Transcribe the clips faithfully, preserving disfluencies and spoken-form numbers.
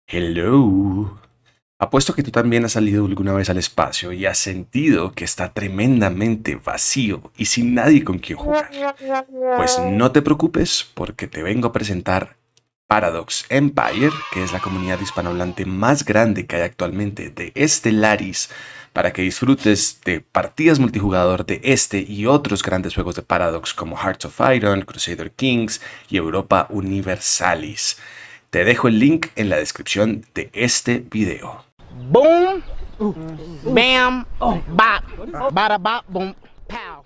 Hello. Apuesto que tú también has salido alguna vez al espacio y has sentido que está tremendamente vacío y sin nadie con quien jugar. Pues no te preocupes porque te vengo a presentar Paradox Empire, que es la comunidad hispanohablante más grande que hay actualmente de Stellaris, para que disfrutes de partidas multijugador de este y otros grandes juegos de Paradox como Hearts of Iron, Crusader Kings y Europa Universalis. Te dejo el link en la descripción de este video. Boom, bam, bop, bada bop, boom, pow.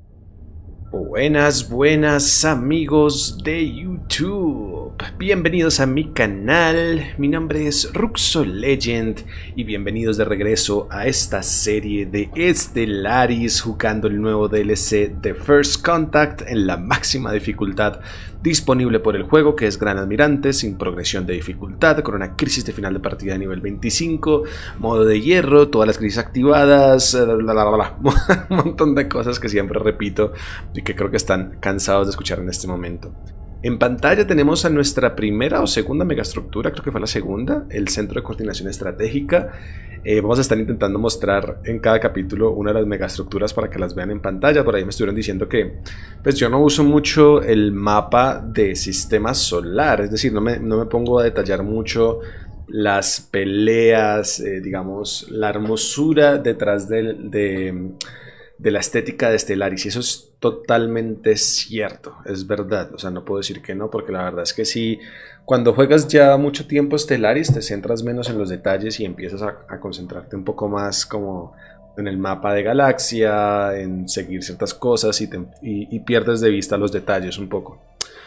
Buenas, buenas amigos de YouTube. Bienvenidos a mi canal. Mi nombre es RuxoLegend y bienvenidos de regreso a esta serie de Stellaris jugando el nuevo D L C de First Contact en la máxima dificultad disponible por el juego, que es Gran Almirante, sin progresión de dificultad, con una crisis de final de partida de nivel veinticinco, modo de hierro, todas las crisis activadas, bla, bla, bla, bla. Un montón de cosas que siempre repito y que creo que están cansados de escuchar en este momento. En pantalla tenemos a nuestra primera o segunda megaestructura, creo que fue la segunda, el Centro de Coordinación Estratégica. Eh, vamos a estar intentando mostrar en cada capítulo una de las megaestructuras para que las vean en pantalla. Por ahí me estuvieron diciendo que pues yo no uso mucho el mapa de sistema solar, es decir, no me, no me pongo a detallar mucho las peleas, eh, digamos, la hermosura detrás de... de de la estética de Stellaris, y eso es totalmente cierto, es verdad, o sea, no puedo decir que no, porque la verdad es que sí, cuando juegas ya mucho tiempo Stellaris te centras menos en los detalles y empiezas a, a concentrarte un poco más como en el mapa de galaxia, en seguir ciertas cosas y, te, y, y pierdes de vista los detalles un poco.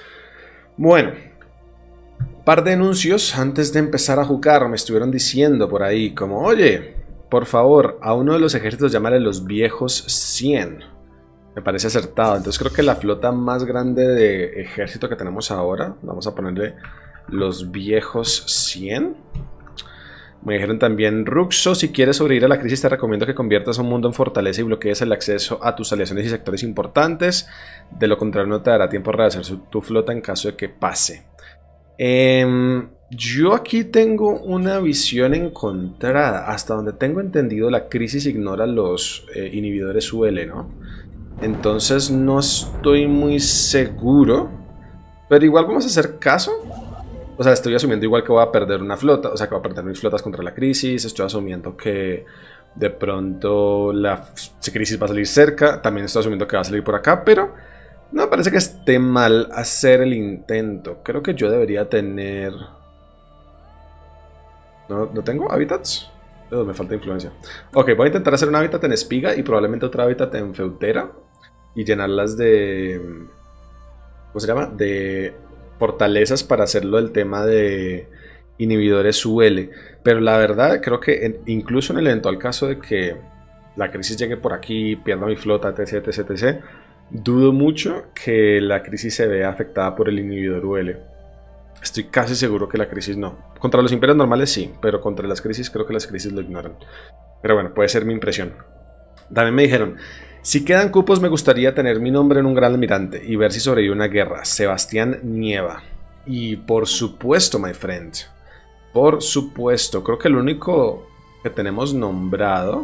Bueno, par de anuncios antes de empezar a jugar. Me estuvieron diciendo por ahí como, oye, por favor, a uno de los ejércitos llámale los viejos cien. Me parece acertado. Entonces creo que la flota más grande de ejército que tenemos ahora, vamos a ponerle los viejos cien. Me dijeron también, Ruxo, si quieres sobrevivir a la crisis te recomiendo que conviertas un mundo en fortaleza y bloquees el acceso a tus aleaciones y sectores importantes. De lo contrario no te dará tiempo a rehacer tu flota en caso de que pase. Eh... Yo aquí tengo una visión encontrada. Hasta donde tengo entendido, la crisis ignora los eh, inhibidores U L, ¿no? Entonces no estoy muy seguro. Pero igual vamos a hacer caso. O sea, estoy asumiendo igual que voy a perder una flota. O sea, que voy a perder mis flotas contra la crisis. Estoy asumiendo que de pronto la crisis va a salir cerca. También estoy asumiendo que va a salir por acá, pero no me parece que esté mal hacer el intento. Creo que yo debería tener... ¿No, ¿No tengo hábitats? Oh, me falta influencia. Ok, voy a intentar hacer un hábitat en espiga y probablemente otro hábitat en feutera. Y llenarlas de... ¿Cómo se llama? De fortalezas para hacerlo el tema de inhibidores U L. Pero la verdad, creo que en, incluso en el eventual caso de que la crisis llegue por aquí, pierda mi flota, etc, etc, etc, dudo mucho que la crisis se vea afectada por el inhibidor U L. Estoy casi seguro que la crisis no. Contra los imperios normales sí, pero contra las crisis creo que las crisis lo ignoran. Pero bueno, puede ser mi impresión. También me dijeron, si quedan cupos me gustaría tener mi nombre en un gran almirante y ver si sobrevive una guerra. Sebastián Nieva. Y por supuesto, my friend. Por supuesto, creo que el único que tenemos nombrado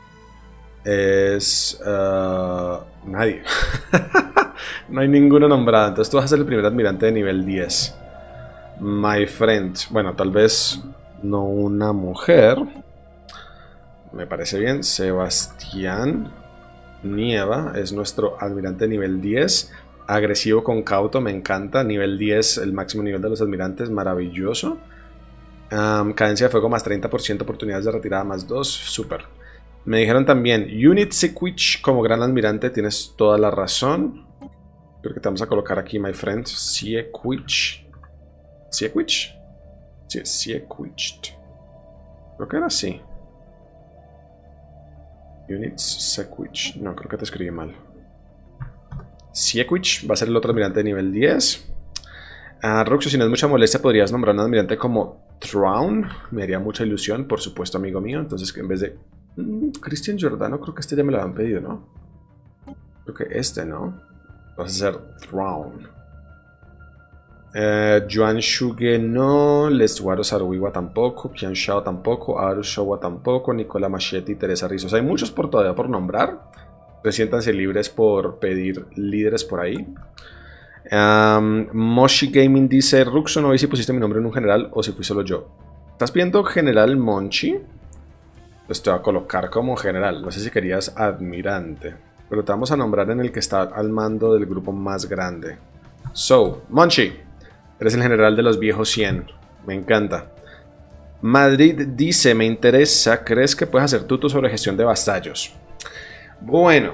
es... Uh, nadie. No hay ninguno nombrado. Entonces tú vas a ser el primer admirante de nivel diez. My friend, bueno, tal vez no una mujer. Me parece bien. Sebastián Nieva es nuestro admirante nivel diez. Agresivo con cauto, me encanta. Nivel diez, el máximo nivel de los admirantes, maravilloso. um, Cadencia de fuego más treinta por ciento, oportunidades de retirada más dos, super. Me dijeron también, Unit Sequich como gran admirante, tienes toda la razón. Creo que te vamos a colocar aquí, my friend. Sequich. ¿Siequich? Sí, Siequich. Creo que era así. Units Siequich. No, creo que te escribí mal. Siequich va a ser el otro admirante de nivel diez. Uh, Ruxo, si no es mucha molestia, podrías nombrar a un admirante como Traun. Me haría mucha ilusión, por supuesto, amigo mío. Entonces, en vez de... Mm, Cristian Giordano, creo que este ya me lo habían pedido, ¿no? Creo que este, ¿no? Vas a ser Traun. Eh, Yuan Shuge no, Leswaro Sarwiwa tampoco, Qian Shao tampoco, Aru Showa tampoco, Nicola Machetti y Teresa Rizos. Hay muchos por todavía por nombrar. Siéntanse libres por pedir líderes por ahí. Um, Moshi Gaming dice: Ruxo, no vi si pusiste mi nombre en un general o si fui solo yo. ¿Estás viendo general Monchi? Pues te voy a colocar como general. No sé si querías admirante, pero te vamos a nombrar en el que está al mando del grupo más grande. So, Monchi, eres el general de los viejos cien. Me encanta. Madrid dice: me interesa, ¿crees que puedes hacer tuto sobre gestión de vasallos? Bueno,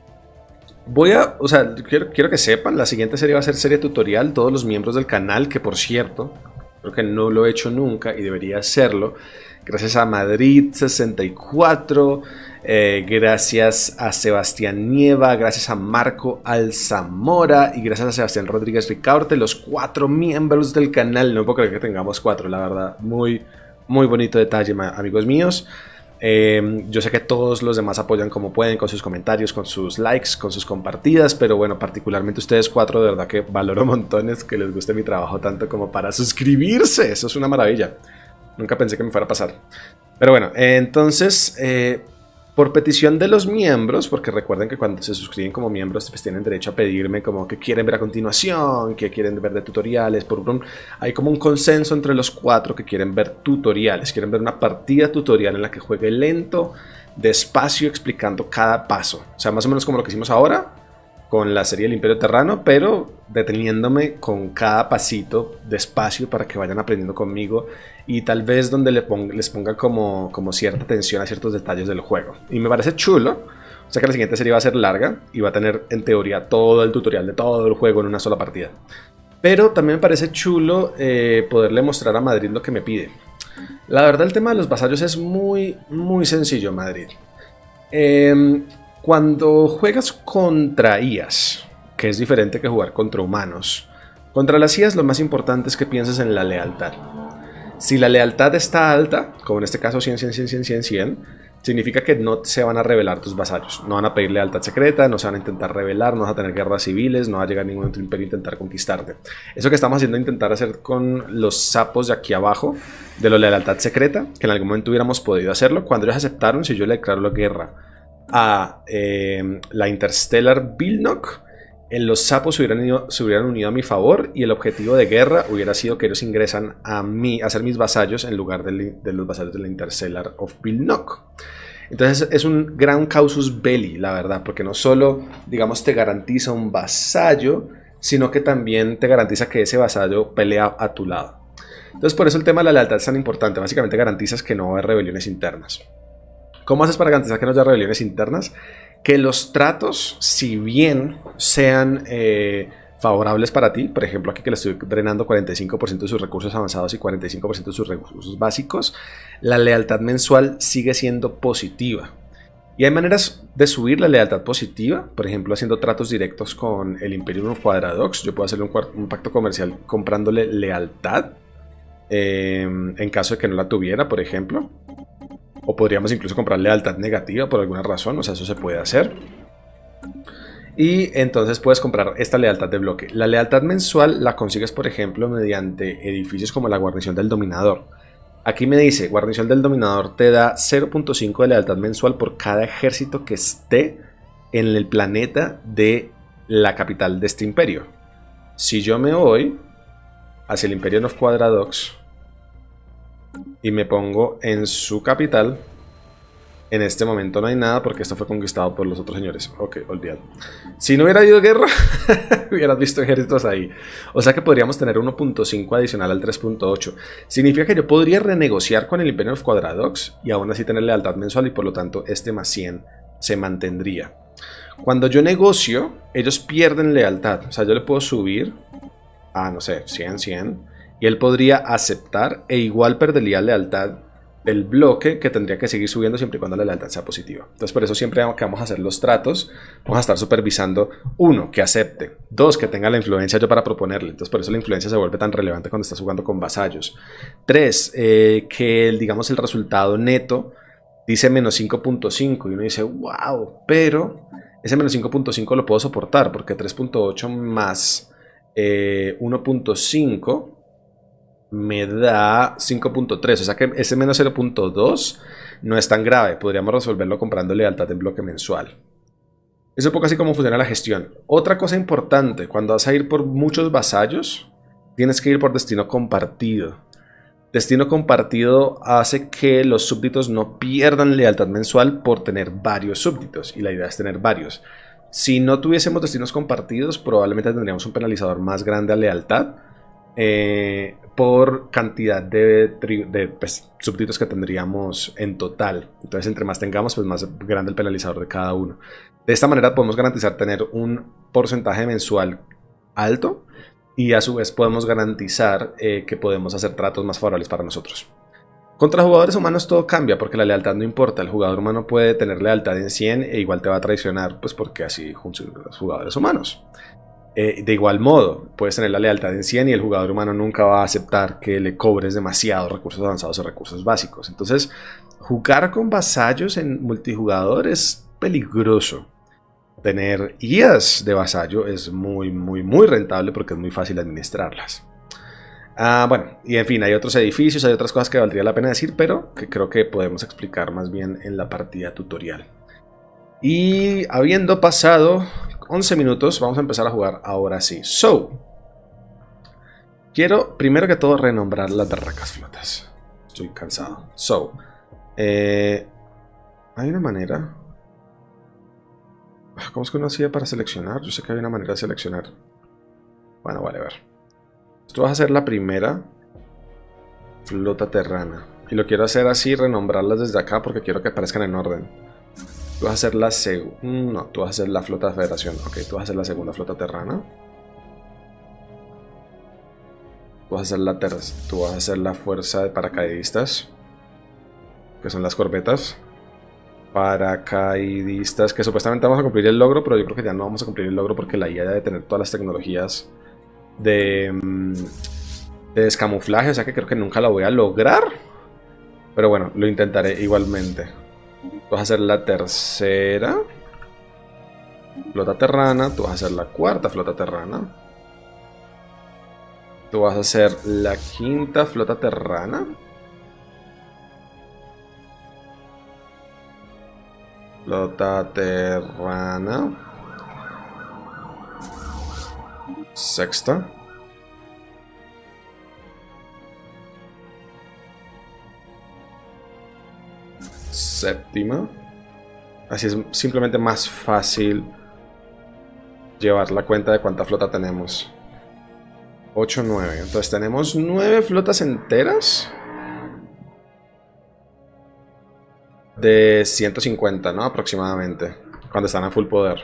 voy a, o sea, quiero, quiero que sepan, la siguiente serie va a ser serie tutorial. Todos los miembros del canal, que por cierto, creo que no lo he hecho nunca y debería hacerlo. Gracias a Madrid sesenta y cuatro, eh, gracias a Sebastián Nieva, gracias a Marco Alzamora y gracias a Sebastián Rodríguez Ricaurte, los cuatro miembros del canal. No puedo creer que tengamos cuatro, la verdad, muy, muy bonito detalle, amigos míos. Eh, yo sé que todos los demás apoyan como pueden, con sus comentarios, con sus likes, con sus compartidas, pero bueno, particularmente ustedes cuatro, de verdad que valoro montones que les guste mi trabajo tanto como para suscribirse. Eso es una maravilla. Nunca pensé que me fuera a pasar. Pero bueno, eh, entonces, eh, por petición de los miembros, porque recuerden que cuando se suscriben como miembros, pues tienen derecho a pedirme como que quieren ver a continuación, que quieren ver de tutoriales. Por un, hay como un consenso entre los cuatro que quieren ver tutoriales, quieren ver una partida tutorial en la que juegue lento, despacio, explicando cada paso. O sea, más o menos como lo que hicimos ahora con la serie del Imperio Terrano, pero deteniéndome con cada pasito despacio para que vayan aprendiendo conmigo y tal vez donde les ponga, les ponga como, como cierta atención a ciertos detalles del juego. Y me parece chulo. O sea que la siguiente serie va a ser larga y va a tener en teoría todo el tutorial de todo el juego en una sola partida. Pero también me parece chulo eh, poderle mostrar a Madrid lo que me pide. La verdad, el tema de los vasallos es muy, muy sencillo, Madrid. Eh... Cuando juegas contra I As, que es diferente que jugar contra humanos, contra las I As lo más importante es que pienses en la lealtad. Si la lealtad está alta, como en este caso cien, cien, cien, cien, cien, cien, significa que no se van a rebelar tus vasallos. No van a pedir lealtad secreta, no se van a intentar rebelar, no vas a tener guerras civiles, no va a llegar ningún otro imperio a intentar conquistarte. Eso que estamos haciendo, intentar hacer con los sapos de aquí abajo, de la lealtad secreta, que en algún momento hubiéramos podido hacerlo, cuando ellos aceptaron, si yo le declaro la guerra a eh, la Interstellar Vilnok, en los sapos se hubieran, ido, se hubieran unido a mi favor y el objetivo de guerra hubiera sido que ellos ingresan a mí, a ser mis vasallos en lugar de, de los vasallos de la Interstellar of Vilnok. Entonces es un gran causus belli, la verdad, porque no solo, digamos, te garantiza un vasallo, sino que también te garantiza que ese vasallo pelea a tu lado. Entonces por eso el tema de la lealtad es tan importante. Básicamente garantizas que no va a haber rebeliones internas. ¿Cómo haces para garantizar que no haya rebeliones internas? Que los tratos, si bien sean eh, favorables para ti, por ejemplo aquí que le estoy drenando cuarenta y cinco por ciento de sus recursos avanzados y cuarenta y cinco por ciento de sus recursos básicos, la lealtad mensual sigue siendo positiva. Y hay maneras de subir la lealtad positiva, por ejemplo haciendo tratos directos con el Imperium of Quadradox. Yo puedo hacerle un, un pacto comercial comprándole lealtad, eh, en caso de que no la tuviera, por ejemplo. O podríamos incluso comprar lealtad negativa por alguna razón, o sea, eso se puede hacer. Y entonces puedes comprar esta lealtad de bloque. La lealtad mensual la consigues, por ejemplo, mediante edificios como la guarnición del dominador. Aquí me dice, guarnición del dominador te da cero punto cinco de lealtad mensual por cada ejército que esté en el planeta de la capital de este imperio. Si yo me voy hacia el Imperium of Quadradox y me pongo en su capital, en este momento no hay nada porque esto fue conquistado por los otros señores. Ok, olvidado. Si no hubiera habido guerra, hubieras visto ejércitos ahí. O sea que podríamos tener uno punto cinco adicional al tres punto ocho. Significa que yo podría renegociar con el Imperium of Quadradox y aún así tener lealtad mensual y por lo tanto este más cien se mantendría. Cuando yo negocio, ellos pierden lealtad. O sea, yo le puedo subir a, no sé, cien, cien... y él podría aceptar e igual perdería lealtad del bloque, que tendría que seguir subiendo siempre y cuando la lealtad sea positiva. Entonces por eso siempre que vamos a hacer los tratos, vamos a estar supervisando, uno, que acepte, dos, que tenga la influencia yo para proponerle. Entonces por eso la influencia se vuelve tan relevante cuando estás jugando con vasallos. Tres, eh, que el, digamos el resultado neto dice menos cinco punto cinco y uno dice, wow, pero ese menos cinco punto cinco lo puedo soportar porque tres punto ocho más eh, uno punto cinco me da cinco punto tres, o sea que ese menos cero punto dos no es tan grave, podríamos resolverlo comprando lealtad en bloque mensual. Es un poco así como funciona la gestión. Otra cosa importante, cuando vas a ir por muchos vasallos, tienes que ir por destino compartido. Destino compartido hace que los súbditos no pierdan lealtad mensual por tener varios súbditos, y la idea es tener varios. Si no tuviésemos destinos compartidos, probablemente tendríamos un penalizador más grande a lealtad, Eh, por cantidad de, de pues, súbditos que tendríamos en total. Entonces, entre más tengamos, pues más grande el penalizador de cada uno. De esta manera podemos garantizar tener un porcentaje mensual alto, y a su vez podemos garantizar eh, que podemos hacer tratos más favorables para nosotros. Contra jugadores humanos todo cambia, porque la lealtad no importa. El jugador humano puede tener lealtad en cien e igual te va a traicionar, pues porque así funcionan los jugadores humanos. Eh, de igual modo, puedes tener la lealtad en cien y el jugador humano nunca va a aceptar que le cobres demasiados recursos avanzados o recursos básicos. Entonces, jugar con vasallos en multijugador es peligroso. Tener I As de vasallo es muy, muy, muy rentable porque es muy fácil administrarlas. Ah, bueno, y en fin, hay otros edificios, hay otras cosas que valdría la pena decir, pero que creo que podemos explicar más bien en la partida tutorial. Y habiendo pasado once minutos, vamos a empezar a jugar ahora sí. So, quiero primero que todo renombrar las berracas flotas. Estoy cansado. So, eh, hay una manera. ¿Cómo es que uno hacía para seleccionar? Yo sé que hay una manera de seleccionar. Bueno, vale, a ver. Esto va a ser la primera flota terrana. Y lo quiero hacer así, renombrarlas desde acá porque quiero que aparezcan en orden. Tú vas a hacer la segunda. No, tú vas a hacer la flota de federación. Ok, tú vas a hacer la segunda flota terrana. Tú vas a hacer la tercera. Tú vas a hacer la fuerza de paracaidistas, que son las corbetas. Paracaidistas, que supuestamente vamos a cumplir el logro, pero yo creo que ya no vamos a cumplir el logro porque la I A debe tener todas las tecnologías de, de descamuflaje, o sea que creo que nunca la voy a lograr. Pero bueno, lo intentaré igualmente. Vas a hacer la tercera flota terrana. Tú vas a hacer la cuarta flota terrana. Tú vas a hacer la quinta flota terrana. Flota terrana. Sexta. Séptima. Así es simplemente más fácil llevar la cuenta de cuánta flota tenemos. ocho, nueve. Entonces tenemos nueve flotas enteras de ciento cincuenta, ¿no? Aproximadamente, cuando están a full poder.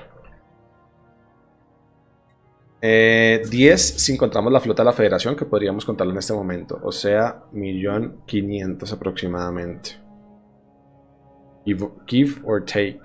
Eh, diez si encontramos la flota de la federación, que podríamos contarla en este momento. O sea, un millón quinientos aproximadamente. Give or take.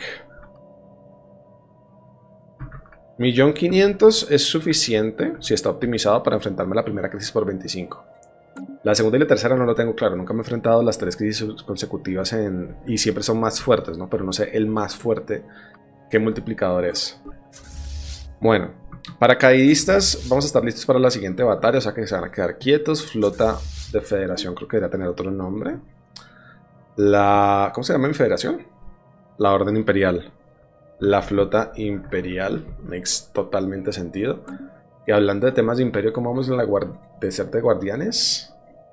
un millón quinientos es suficiente si está optimizado para enfrentarme a la primera crisis por veinticinco. La segunda y la tercera no lo tengo claro. Nunca me he enfrentado a las tres crisis consecutivas en, y siempre son más fuertes, ¿no? Pero no sé el más fuerte qué multiplicador es. Bueno, paracaidistas, vamos a estar listos para la siguiente batalla, o sea que se van a quedar quietos. Flota de federación, creo que debería tener otro nombre. La... ¿Cómo se llama mi federación? La Orden Imperial. La Flota Imperial. Makes totalmente sentido. Y hablando de temas de imperio, ¿cómo vamos en la guard... desierto de guardianes?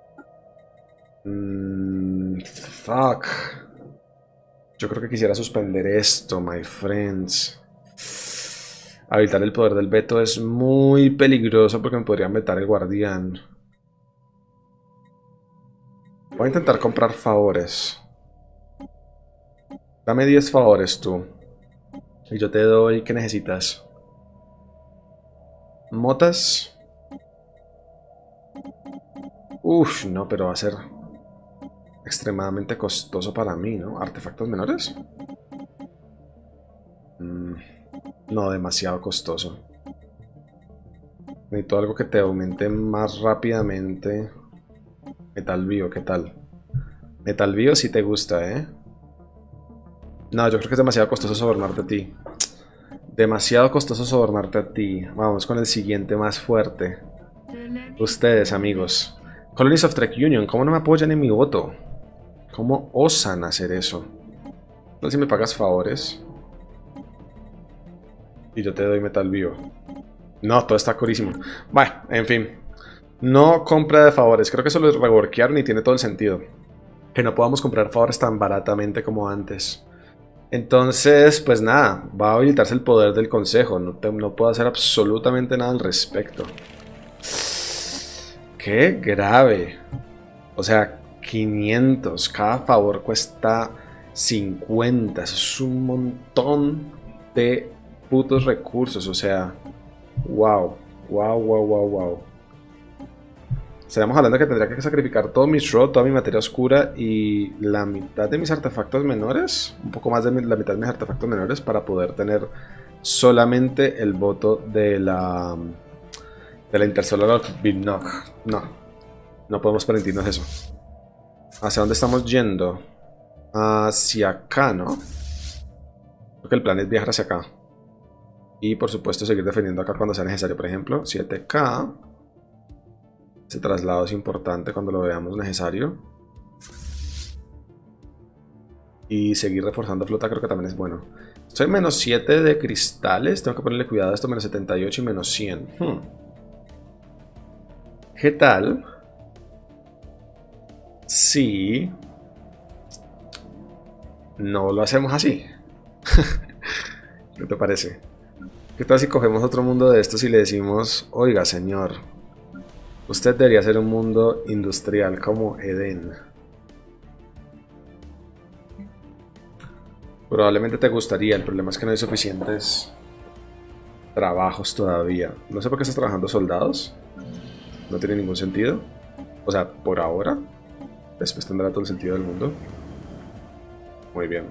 Mm, fuck. Yo creo que quisiera suspender esto, my friends. Habilitar el poder del veto es muy peligroso porque me podrían vetar el guardián. Voy a intentar comprar favores. Dame diez favores tú. Y yo te doy... ¿Qué necesitas? Motas. Uf, no, pero va a ser extremadamente costoso para mí, ¿no? ¿Artefactos menores? Mm, no, demasiado costoso. Necesito algo que te aumente más rápidamente. Metal Bio, ¿qué tal? Metal Bio si te gusta, ¿eh? No, yo creo que es demasiado costoso sobornarte a ti. Demasiado costoso sobornarte a ti. Vamos con el siguiente más fuerte. Ustedes, amigos. Colonies of Trek Union, ¿cómo no me apoyan en mi voto? ¿Cómo osan hacer eso? No sé si me pagas favores. Y yo te doy metal vivo. No, todo está carísimo. Bueno, en fin. No compra de favores. Creo que eso lo reworkearon y tiene todo el sentido. Que no podamos comprar favores tan baratamente como antes. Entonces, pues nada. Va a habilitarse el poder del consejo. No, te, no puedo hacer absolutamente nada al respecto. Qué grave. O sea, quinientos. Cada favor cuesta cincuenta. Eso es un montón de putos recursos. O sea, wow. Wow, wow, wow, wow. Estaríamos hablando que tendría que sacrificar todo mi shroud, toda mi materia oscura y la mitad de mis artefactos menores. Un poco más de la mitad de mis artefactos menores para poder tener solamente el voto de la... de la Intersolar Bitnock. No, no podemos permitirnos eso. ¿Hacia dónde estamos yendo? Hacia acá, ¿no? Creo que el plan es viajar hacia acá. Y por supuesto seguir defendiendo acá cuando sea necesario. Por ejemplo, siete K. Ese traslado es importante cuando lo veamos necesario. Y seguir reforzando flota creo que también es bueno. Estoy en menos siete de cristales. Tengo que ponerle cuidado a esto. Menos setenta y ocho y menos cien. Hmm. ¿Qué tal? Sí. No lo hacemos así. ¿Qué te parece? ¿Qué tal si cogemos otro mundo de estos y le decimos, oiga señor, usted debería ser un mundo industrial como Edén? Probablemente te gustaría, el problema es que no hay suficientes trabajos todavía. No sé por qué estás trabajando soldados. No tiene ningún sentido. O sea, por ahora. Después tendrá todo el sentido del mundo. Muy bien.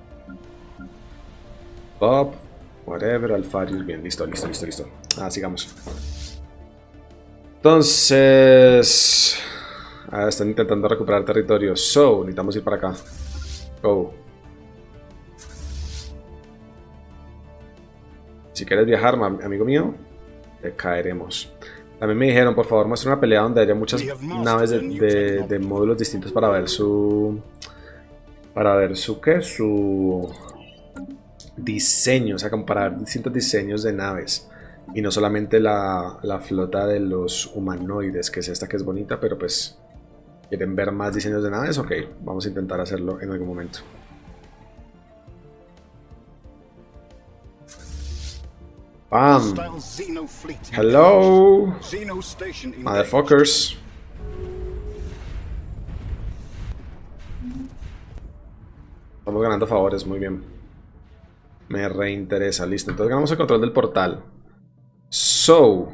Bob, whatever, Alfarius. Bien, listo, listo, listo, listo. Ah, sigamos. Entonces... Ah, están intentando recuperar territorio. So, necesitamos ir para acá. Go. Si quieres viajar, amigo mío, te caeremos. También me dijeron, por favor, muestra una pelea donde haya muchas naves de, de, de módulos distintos para ver su... Para ver su, ¿qué? Su diseño, o sea, comparar distintos diseños de naves. Y no solamente la, la flota de los humanoides, que es esta que es bonita, pero pues... ¿Quieren ver más diseños de naves? Ok, vamos a intentar hacerlo en algún momento. Bam. Hello, motherfuckers. Estamos ganando favores, muy bien. Me reinteresa, listo. Entonces ganamos el control del portal. So.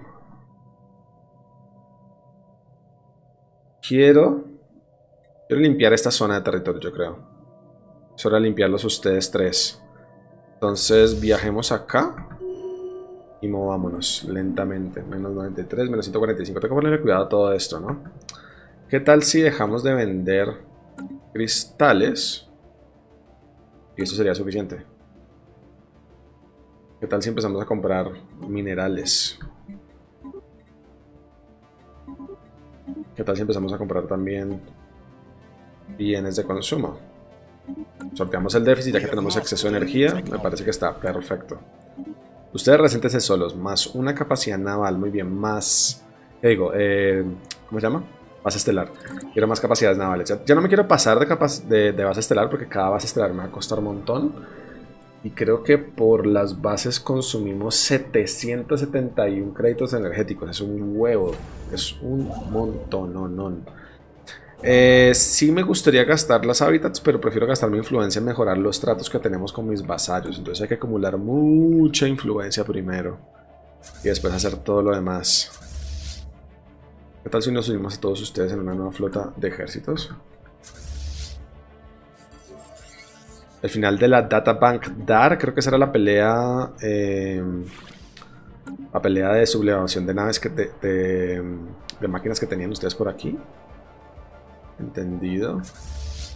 Quiero... Quiero limpiar esta zona de territorio, yo creo. Es hora de limpiarlos ustedes tres. Entonces viajemos acá. Y movámonos lentamente. Menos noventa y tres, menos ciento cuarenta y cinco. Tengo que ponerle cuidado a todo esto, ¿no? ¿Qué tal si dejamos de vender cristales? Y eso sería suficiente. ¿Qué tal si empezamos a comprar minerales? ¿Qué tal si empezamos a comprar también bienes de consumo? Sorteamos el déficit ya que tenemos exceso de energía. Me parece que está perfecto. Ustedes reséntense solos, más una capacidad naval, muy bien, más, ¿qué digo? Eh, ¿Cómo se llama? Base estelar. Quiero más capacidades navales. Ya, ya no me quiero pasar de, capac de, de base estelar porque cada base estelar me va a costar un montón. Y creo que por las bases consumimos setecientos setenta y uno créditos energéticos. Es un huevo, es un montón, no, no. Eh, sí me gustaría gastar las hábitats, pero prefiero gastar mi influencia en mejorar los tratos que tenemos con mis vasallos. Entonces hay que acumular mucha influencia primero y después hacer todo lo demás. ¿Qué tal si nos unimos a todos ustedes en una nueva flota de ejércitos? El final de la Databank Dar, creo que será la pelea eh, la pelea de sublevación de naves que te, de, de máquinas que tenían ustedes por aquí. Entendido.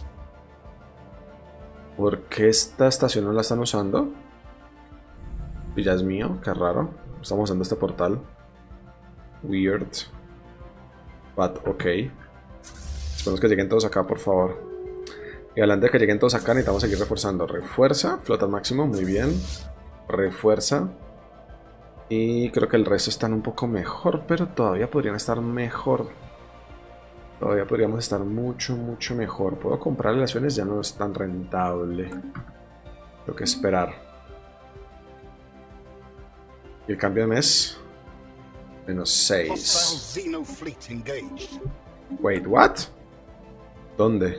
¿Por qué esta estación no la están usando? Y ya es mío, qué raro. Estamos usando este portal. Weird. But ok. Esperemos que lleguen todos acá, por favor. Y adelante de que lleguen todos acá, necesitamos seguir reforzando. Refuerza, flota al máximo, muy bien. Refuerza. Y creo que el resto están un poco mejor, pero todavía podrían estar mejor. Todavía podríamos estar mucho, mucho mejor. Puedo comprar relaciones, ya no es tan rentable. Tengo que esperar. Y el cambio de mes. Menos seis. Wait, what? ¿Dónde?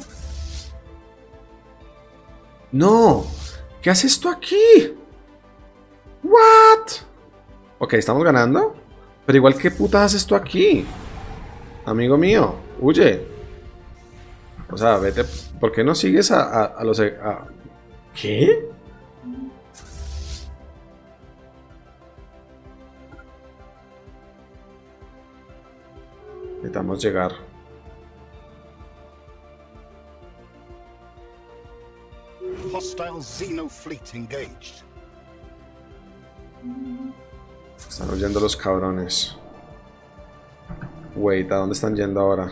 ¡No! ¿Qué haces esto aquí? ¿What? Ok, estamos ganando. Pero igual, ¿qué putas haces esto aquí? Amigo mío, huye. O sea, vete. ¿Por qué no sigues a, a, a los... A... ¿Qué? Necesitamos llegar. Hostile Xeno fleet engaged. Están huyendo los cabrones. Wait, ¿a dónde están yendo ahora?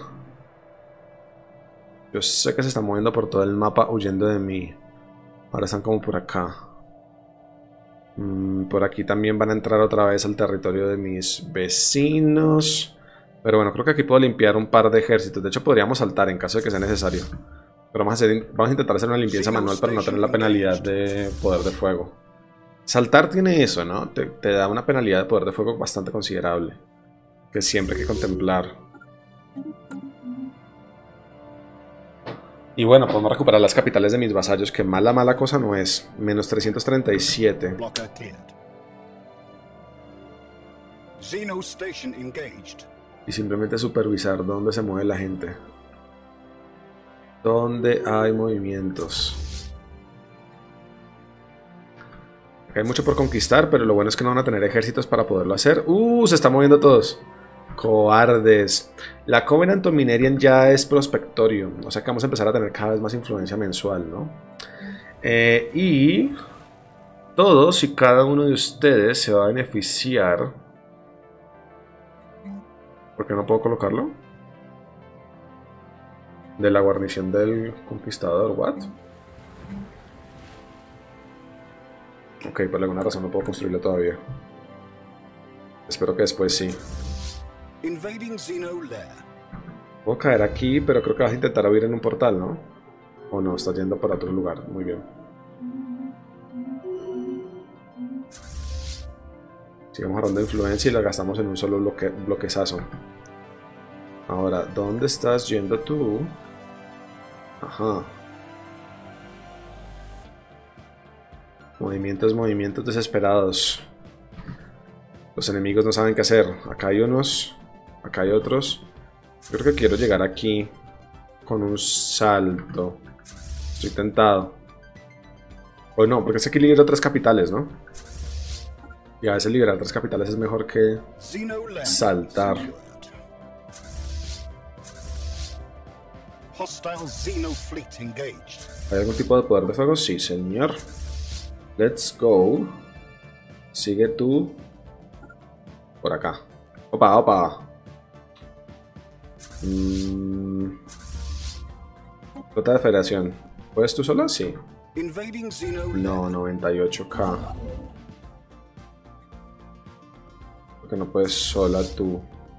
Yo sé que se están moviendo por todo el mapa huyendo de mí. Ahora están como por acá. Mm, por aquí también van a entrar otra vez al territorio de mis vecinos. Pero bueno, creo que aquí puedo limpiar un par de ejércitos. De hecho, podríamos saltar en caso de que sea necesario. Pero vamos a, hacer, vamos a intentar hacer una limpieza manual para no tener la penalidad de poder de fuego. Saltar tiene eso, ¿no? Te, te da una penalidad de poder de fuego bastante considerable. Que siempre hay que contemplar. Y bueno, podemos recuperar las capitales de mis vasallos, que mala, mala cosa no es. Menos trescientos treinta y siete. Y simplemente supervisar dónde se mueve la gente. Dónde hay movimientos. Hay mucho por conquistar, pero lo bueno es que no van a tener ejércitos para poderlo hacer. ¡Uh! Se están moviendo todos. Cobardes. La Covenant of Minerian ya es prospectorio. O sea que vamos a empezar a tener cada vez más influencia mensual, ¿no? Eh, y todos y cada uno de ustedes se va a beneficiar. ¿Por qué no puedo colocarlo? De la guarnición del conquistador. ¿What? Ok, por alguna razón no puedo construirlo todavía. Espero que después sí. Puedo caer aquí, pero creo que vas a intentar huir en un portal, ¿no? O no, estás yendo para otro lugar. Muy bien. Sigamos agarrando influencia y la gastamos en un solo bloque, bloquezazo. Ahora, ¿dónde estás yendo tú? Ajá. Movimientos, movimientos desesperados. Los enemigos no saben qué hacer. Acá hay unos. Acá hay otros. Yo creo que quiero llegar aquí con un salto. Estoy tentado. O no, porque sé que libero otras capitales, ¿no? Y a veces liberar otras capitales es mejor que saltar. ¿Hay algún tipo de poder de fuego? Sí, señor. Let's go. Sigue tú. Por acá. Opa, opa. Mm. Flota de federación. ¿Puedes tú sola? Sí. No, noventa y ocho K. Porque no puedes sola tú.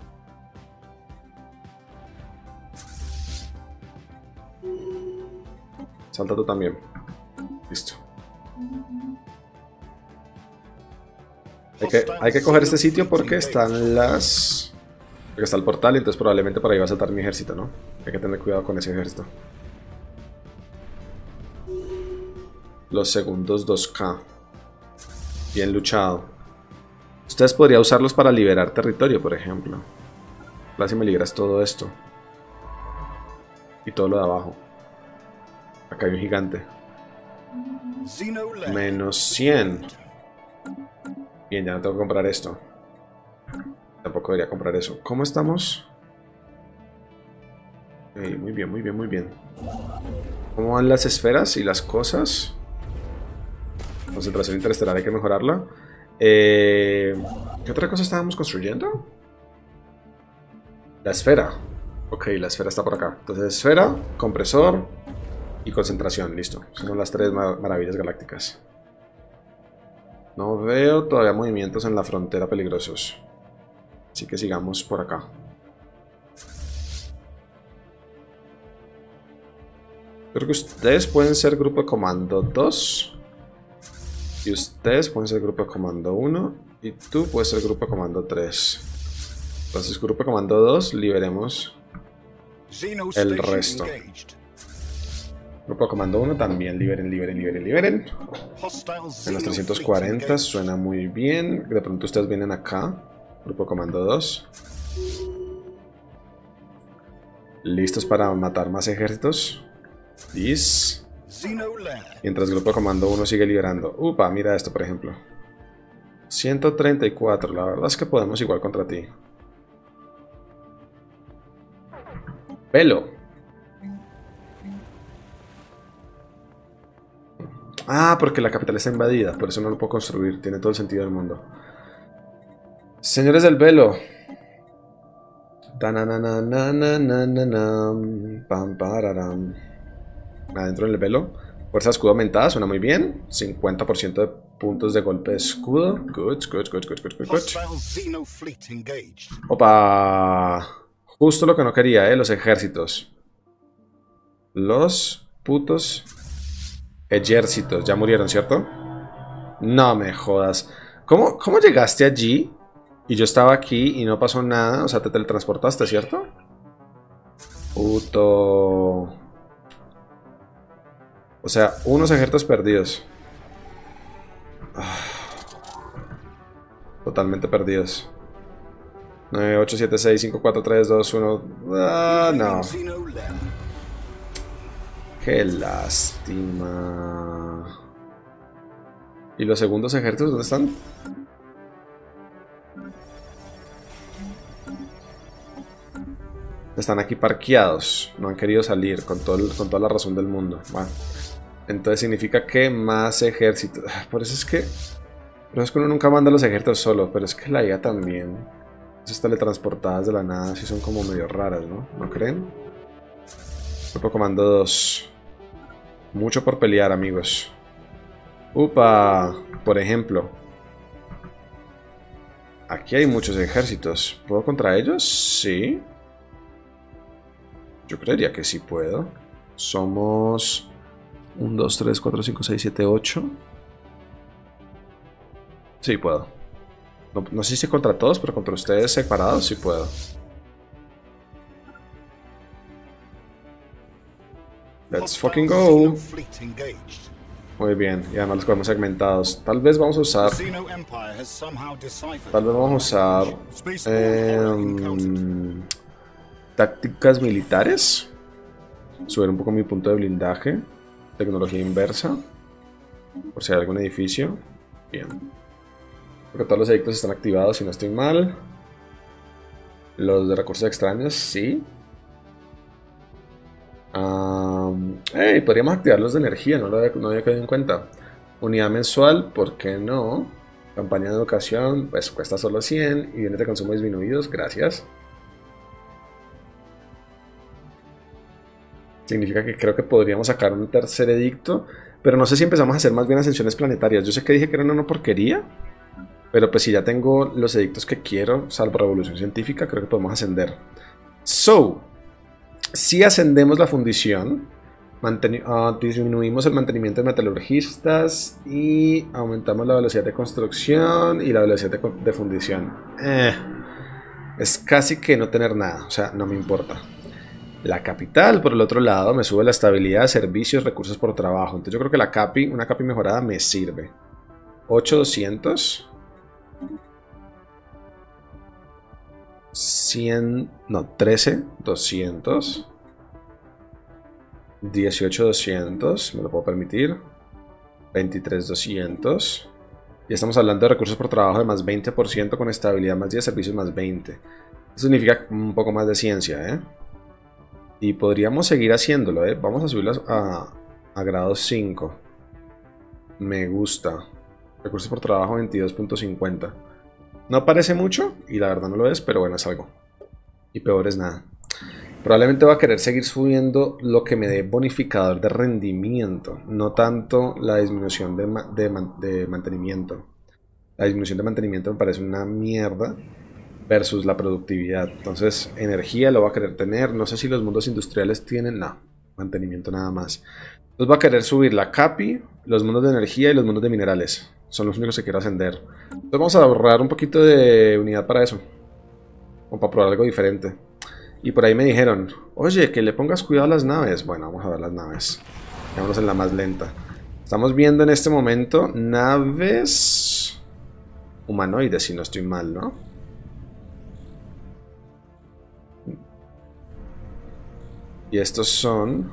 Salta tú también. Listo. Hay que, hay que coger este sitio porque están las... Porque está el portal y entonces probablemente por ahí va a saltar mi ejército, ¿no? Hay que tener cuidado con ese ejército. Los segundos dos K. Bien luchado. Ustedes podrían usarlos para liberar territorio, por ejemplo. Ahora si me liberas todo esto. Y todo lo de abajo. Acá hay un gigante. Menos cien. Bien, ya no tengo que comprar esto. Tampoco debería comprar eso. ¿Cómo estamos? Hey, muy bien, muy bien, muy bien. ¿Cómo van las esferas y las cosas? Concentración interestelar hay que mejorarla. Eh, ¿Qué otra cosa estábamos construyendo? La esfera. Ok, la esfera está por acá. Entonces, esfera, compresor y concentración. Listo. Esas son las tres mar maravillas galácticas. No veo todavía movimientos en la frontera peligrosos. Así que sigamos por acá. Creo que ustedes pueden ser grupo de comando dos. Y ustedes pueden ser grupo de comando uno. Y tú puedes ser grupo de comando tres. Entonces, grupo de comando dos, liberemos el resto. Grupo de comando uno también, liberen, liberen, liberen, liberen. En los trescientos cuarenta suena muy bien. De pronto ustedes vienen acá. Grupo de comando dos. Listos para matar más ejércitos. Listo. Mientras el grupo de comando uno sigue liberando. Upa, mira esto por ejemplo. ciento treinta y cuatro, la verdad es que podemos igual contra ti. Velo. Ah, porque la capital está invadida, por eso no lo puedo construir. Tiene todo el sentido del mundo. Señores del velo. Adentro del velo. Fuerza de escudo aumentada, suena muy bien. cincuenta por ciento de puntos de golpe de escudo. Good, good, good, good, good, good, good. Opa. Justo lo que no quería, eh, los ejércitos. Los putos ejércitos. Ya murieron, ¿cierto? No me jodas. ¿Cómo, cómo llegaste allí? Y yo estaba aquí y no pasó nada. O sea, te teletransportaste, ¿cierto? Puto. O sea, unos ejércitos perdidos. Ah. Totalmente perdidos. nueve, ocho, siete, seis, cinco, cuatro, tres, dos, uno. Ah, no. Qué lástima. ¿Y los segundos ejércitos dónde están? Están aquí parqueados. No han querido salir con, todo el, con toda la razón del mundo. Bueno. Entonces significa que más ejércitos. Por eso es que... Por eso es que uno nunca manda los ejércitos solo. Pero es que la I A también. Esas teletransportadas de la nada sí son como medio raras, ¿no? ¿No creen? Grupo comando dos. Mucho por pelear, amigos. Upa. Por ejemplo. Aquí hay muchos ejércitos. ¿Puedo contra ellos? Sí. Yo creería que sí puedo. Somos... uno, dos, tres, cuatro, cinco, seis, siete, ocho. Sí, puedo. No, no sé si contra todos, pero contra ustedes separados sí puedo. Let's fucking go. Muy bien, y además los podemos segmentados. Tal vez vamos a usar... Tal vez vamos a usar... Eh, tácticas militares. Subir un poco mi punto de blindaje. Tecnología inversa. Por si hay algún edificio. Bien. Porque todos los edictos están activados, si no estoy mal. Los de recursos extraños, sí. Um, hey, podríamos activar los de energía, no lo había, no había caído en cuenta. Unidad mensual, ¿por qué no? Campaña de educación, pues cuesta solo cien. Y bienes de consumo disminuidos, gracias. Significa que creo que podríamos sacar un tercer edicto. Pero no sé si empezamos a hacer más bien ascensiones planetarias. Yo sé que dije que era una porquería. Pero pues si ya tengo los edictos que quiero, salvo revolución científica, creo que podemos ascender. So, si ascendemos la fundición, uh, disminuimos el mantenimiento de metalurgistas y aumentamos la velocidad de construcción y la velocidad de, de fundición. Eh, es casi que no tener nada, o sea, no me importa. La capital, por el otro lado, me sube la estabilidad, servicios, recursos por trabajo. Entonces yo creo que la capi, una capi mejorada me sirve. ocho doscientos. cien, no, trece doscientos. dieciocho doscientos, me lo puedo permitir. veintitrés doscientos. Y estamos hablando de recursos por trabajo de más veinte por ciento con estabilidad más diez, servicios más veinte. Eso significa un poco más de ciencia, ¿eh? Y podríamos seguir haciéndolo, ¿eh? Vamos a subirlo a, a grado cinco. Me gusta. Recursos por trabajo veintidós punto cincuenta. No parece mucho, y la verdad no lo es, pero bueno, es algo. Y peor es nada. Probablemente voy a querer seguir subiendo lo que me dé bonificador de rendimiento, no tanto la disminución de, ma de, man de mantenimiento. La disminución de mantenimiento me parece una mierda versus la productividad. Entonces, energía lo voy a querer tener. No sé si los mundos industriales tienen, no, mantenimiento nada más. Entonces voy a querer subir la capi, los mundos de energía y los mundos de minerales. Son los únicos que quiero ascender. Entonces vamos a ahorrar un poquito de unidad para eso. O para probar algo diferente. Y por ahí me dijeron, oye, que le pongas cuidado a las naves. Bueno, vamos a ver las naves. Vámonos en la más lenta. Estamos viendo en este momento naves humanoides, si no estoy mal, ¿no? Y estos son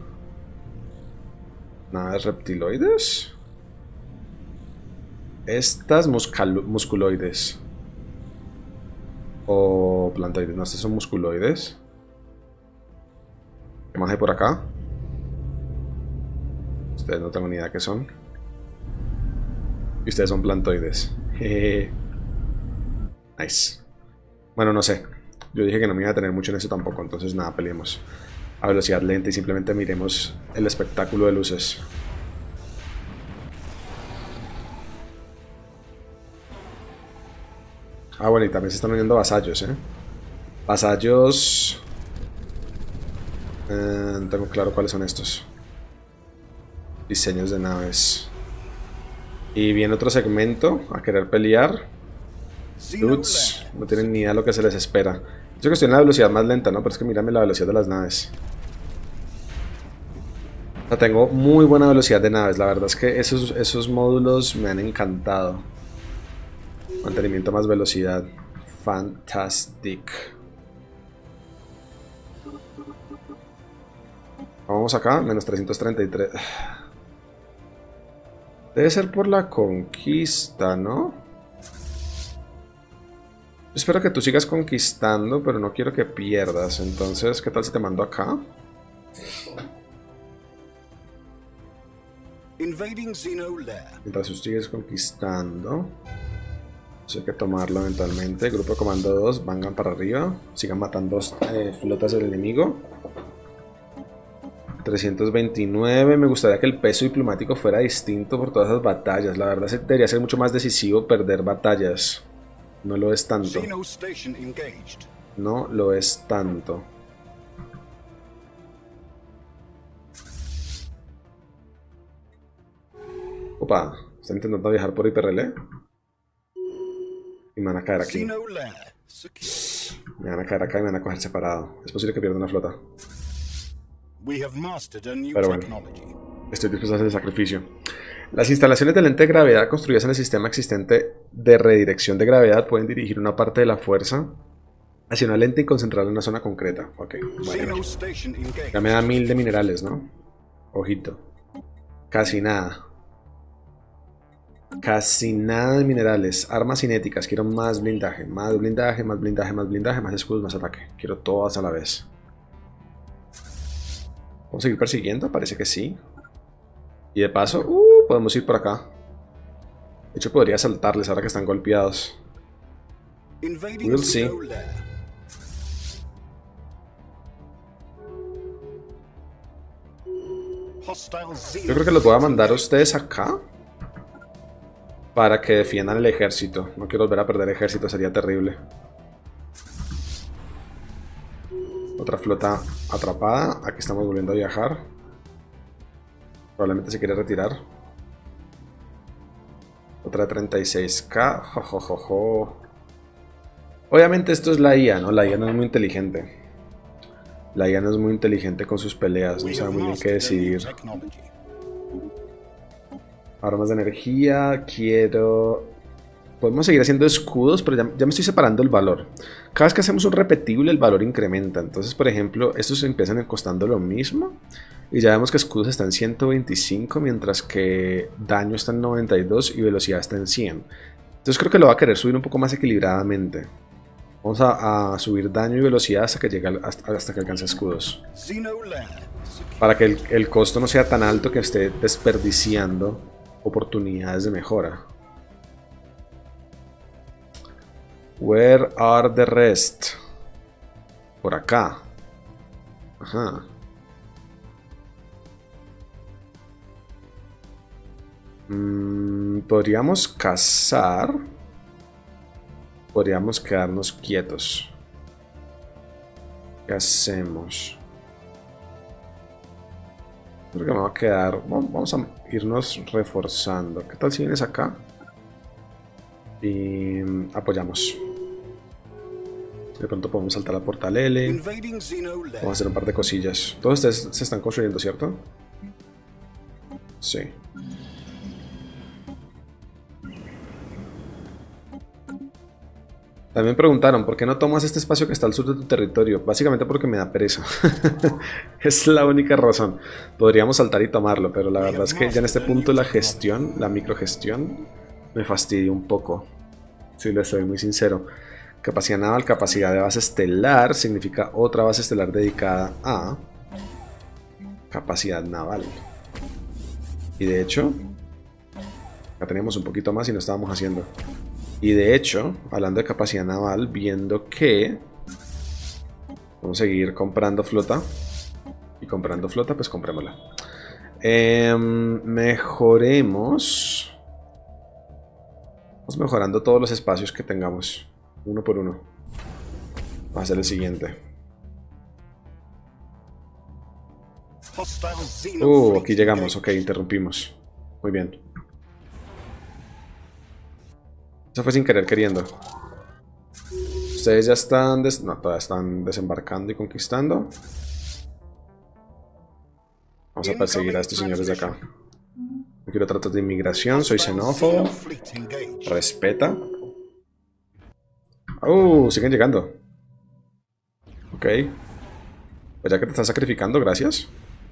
naves reptiloides. Estas musculoides. O plantoides. No, estos son musculoides. ¿Qué más hay por acá? Ustedes no tengo ni idea qué son. Y ustedes son plantoides. Jeje. Nice. Bueno, no sé. Yo dije que no me iba a tener mucho en eso tampoco. Entonces nada, peleemos a velocidad lenta y simplemente miremos el espectáculo de luces. Ah, bueno, y también se están uniendo vasallos, ¿eh? Vasallos... Eh, no tengo claro cuáles son estos. Diseños de naves. Y viene otro segmento a querer pelear. Dudes, no tienen ni idea de lo que se les espera. Yo que estoy en la velocidad más lenta, ¿no? Pero es que mírame la velocidad de las naves. O sea, tengo muy buena velocidad de naves. La verdad es que esos, esos módulos me han encantado. Mantenimiento más velocidad. Fantastic. Vamos acá, menos trescientos treinta y tres. Debe ser por la conquista, ¿no? Espero que tú sigas conquistando, pero no quiero que pierdas. Entonces, ¿qué tal si te mando acá? Mientras tú sigues conquistando, hay que tomarlo eventualmente. Grupo de comando dos, vengan para arriba. Sigan matando eh, flotas del enemigo. trescientos veintinueve. Me gustaría que el peso diplomático fuera distinto por todas esas batallas. La verdad debería ser mucho más decisivo perder batallas. No lo es tanto. No lo es tanto. Opa, está intentando viajar por hiperrelé. Y me van a caer aquí. Me van a caer acá y me van a coger separado. Es posible que pierda una flota. Pero bueno, estoy dispuesto a hacer el sacrificio. Las instalaciones de lente de gravedad construidas en el sistema existente de redirección de gravedad pueden dirigir una parte de la fuerza hacia una lente y concentrarla en una zona concreta. Ok, bueno. Ya me da mil de minerales, ¿no? Ojito. Casi nada. Casi nada de minerales. Armas cinéticas. Quiero más blindaje. Más blindaje, más blindaje, más blindaje, más escudos, más ataque. Quiero todas a la vez. ¿Vamos a seguir persiguiendo? Parece que sí. Y de paso, uh, podemos ir por acá. De hecho, podría saltarles ahora que están golpeados. We'll see. Yo creo que los voy a mandar a ustedes acá para que defiendan el ejército. No quiero volver a perder ejército, sería terrible. Otra flota atrapada. Aquí estamos volviendo a viajar. Probablemente se quiere retirar. Otra de treinta y seis K. Jo, jo, jo, jo. Obviamente esto es la I A, ¿no? La I A no es muy inteligente. La I A no es muy inteligente con sus peleas. No sabe muy bien qué decidir. Armas de energía. Quiero... Podemos seguir haciendo escudos, pero ya, ya me estoy separando el valor. Cada vez que hacemos un repetible, el valor incrementa. Entonces, por ejemplo, estos empiezan costando lo mismo. Y ya vemos que escudos está en ciento veinticinco, mientras que daño está en noventa y dos y velocidad está en cien. Entonces creo que lo va a querer subir un poco más equilibradamente. Vamos a, a subir daño y velocidad hasta que llegue hasta, hasta que alcance escudos. Para que el, el costo no sea tan alto que esté desperdiciando oportunidades de mejora. Where are the rest? Por acá. Ajá. Mm, podríamos cazar. Podríamos quedarnos quietos. ¿Qué hacemos? Creo que me va a quedar. Vamos a irnos reforzando. ¿Qué tal si vienes acá? Y apoyamos. De pronto podemos saltar la portal L. Vamos a hacer un par de cosillas. Todos ustedes se están construyendo, ¿cierto? Sí. También preguntaron, ¿por qué no tomas este espacio que está al sur de tu territorio? Básicamente porque me da pereza. Es la única razón. Podríamos saltar y tomarlo, pero la verdad es que ya en este punto la gestión, la microgestión, me fastidia un poco. Si les soy muy sincero. Capacidad naval, capacidad de base estelar, significa otra base estelar dedicada a capacidad naval. Y de hecho, ya teníamos un poquito más y no estábamos haciendo. Y de hecho, hablando de capacidad naval, viendo que vamos a seguir comprando flota. Y comprando flota, pues comprémosla. Eh, mejoremos. Vamos mejorando todos los espacios que tengamos. Uno por uno. Va a ser el siguiente. Uh, aquí llegamos. Ok, interrumpimos. Muy bien. Eso fue sin querer queriendo. Ustedes ya están... Des no, todavía están desembarcando y conquistando. Vamos a perseguir a estos señores de acá. No quiero tratar de inmigración. Soy xenófobo. Respeta. Uh, siguen llegando. Ok. Pues ya que te están sacrificando, gracias.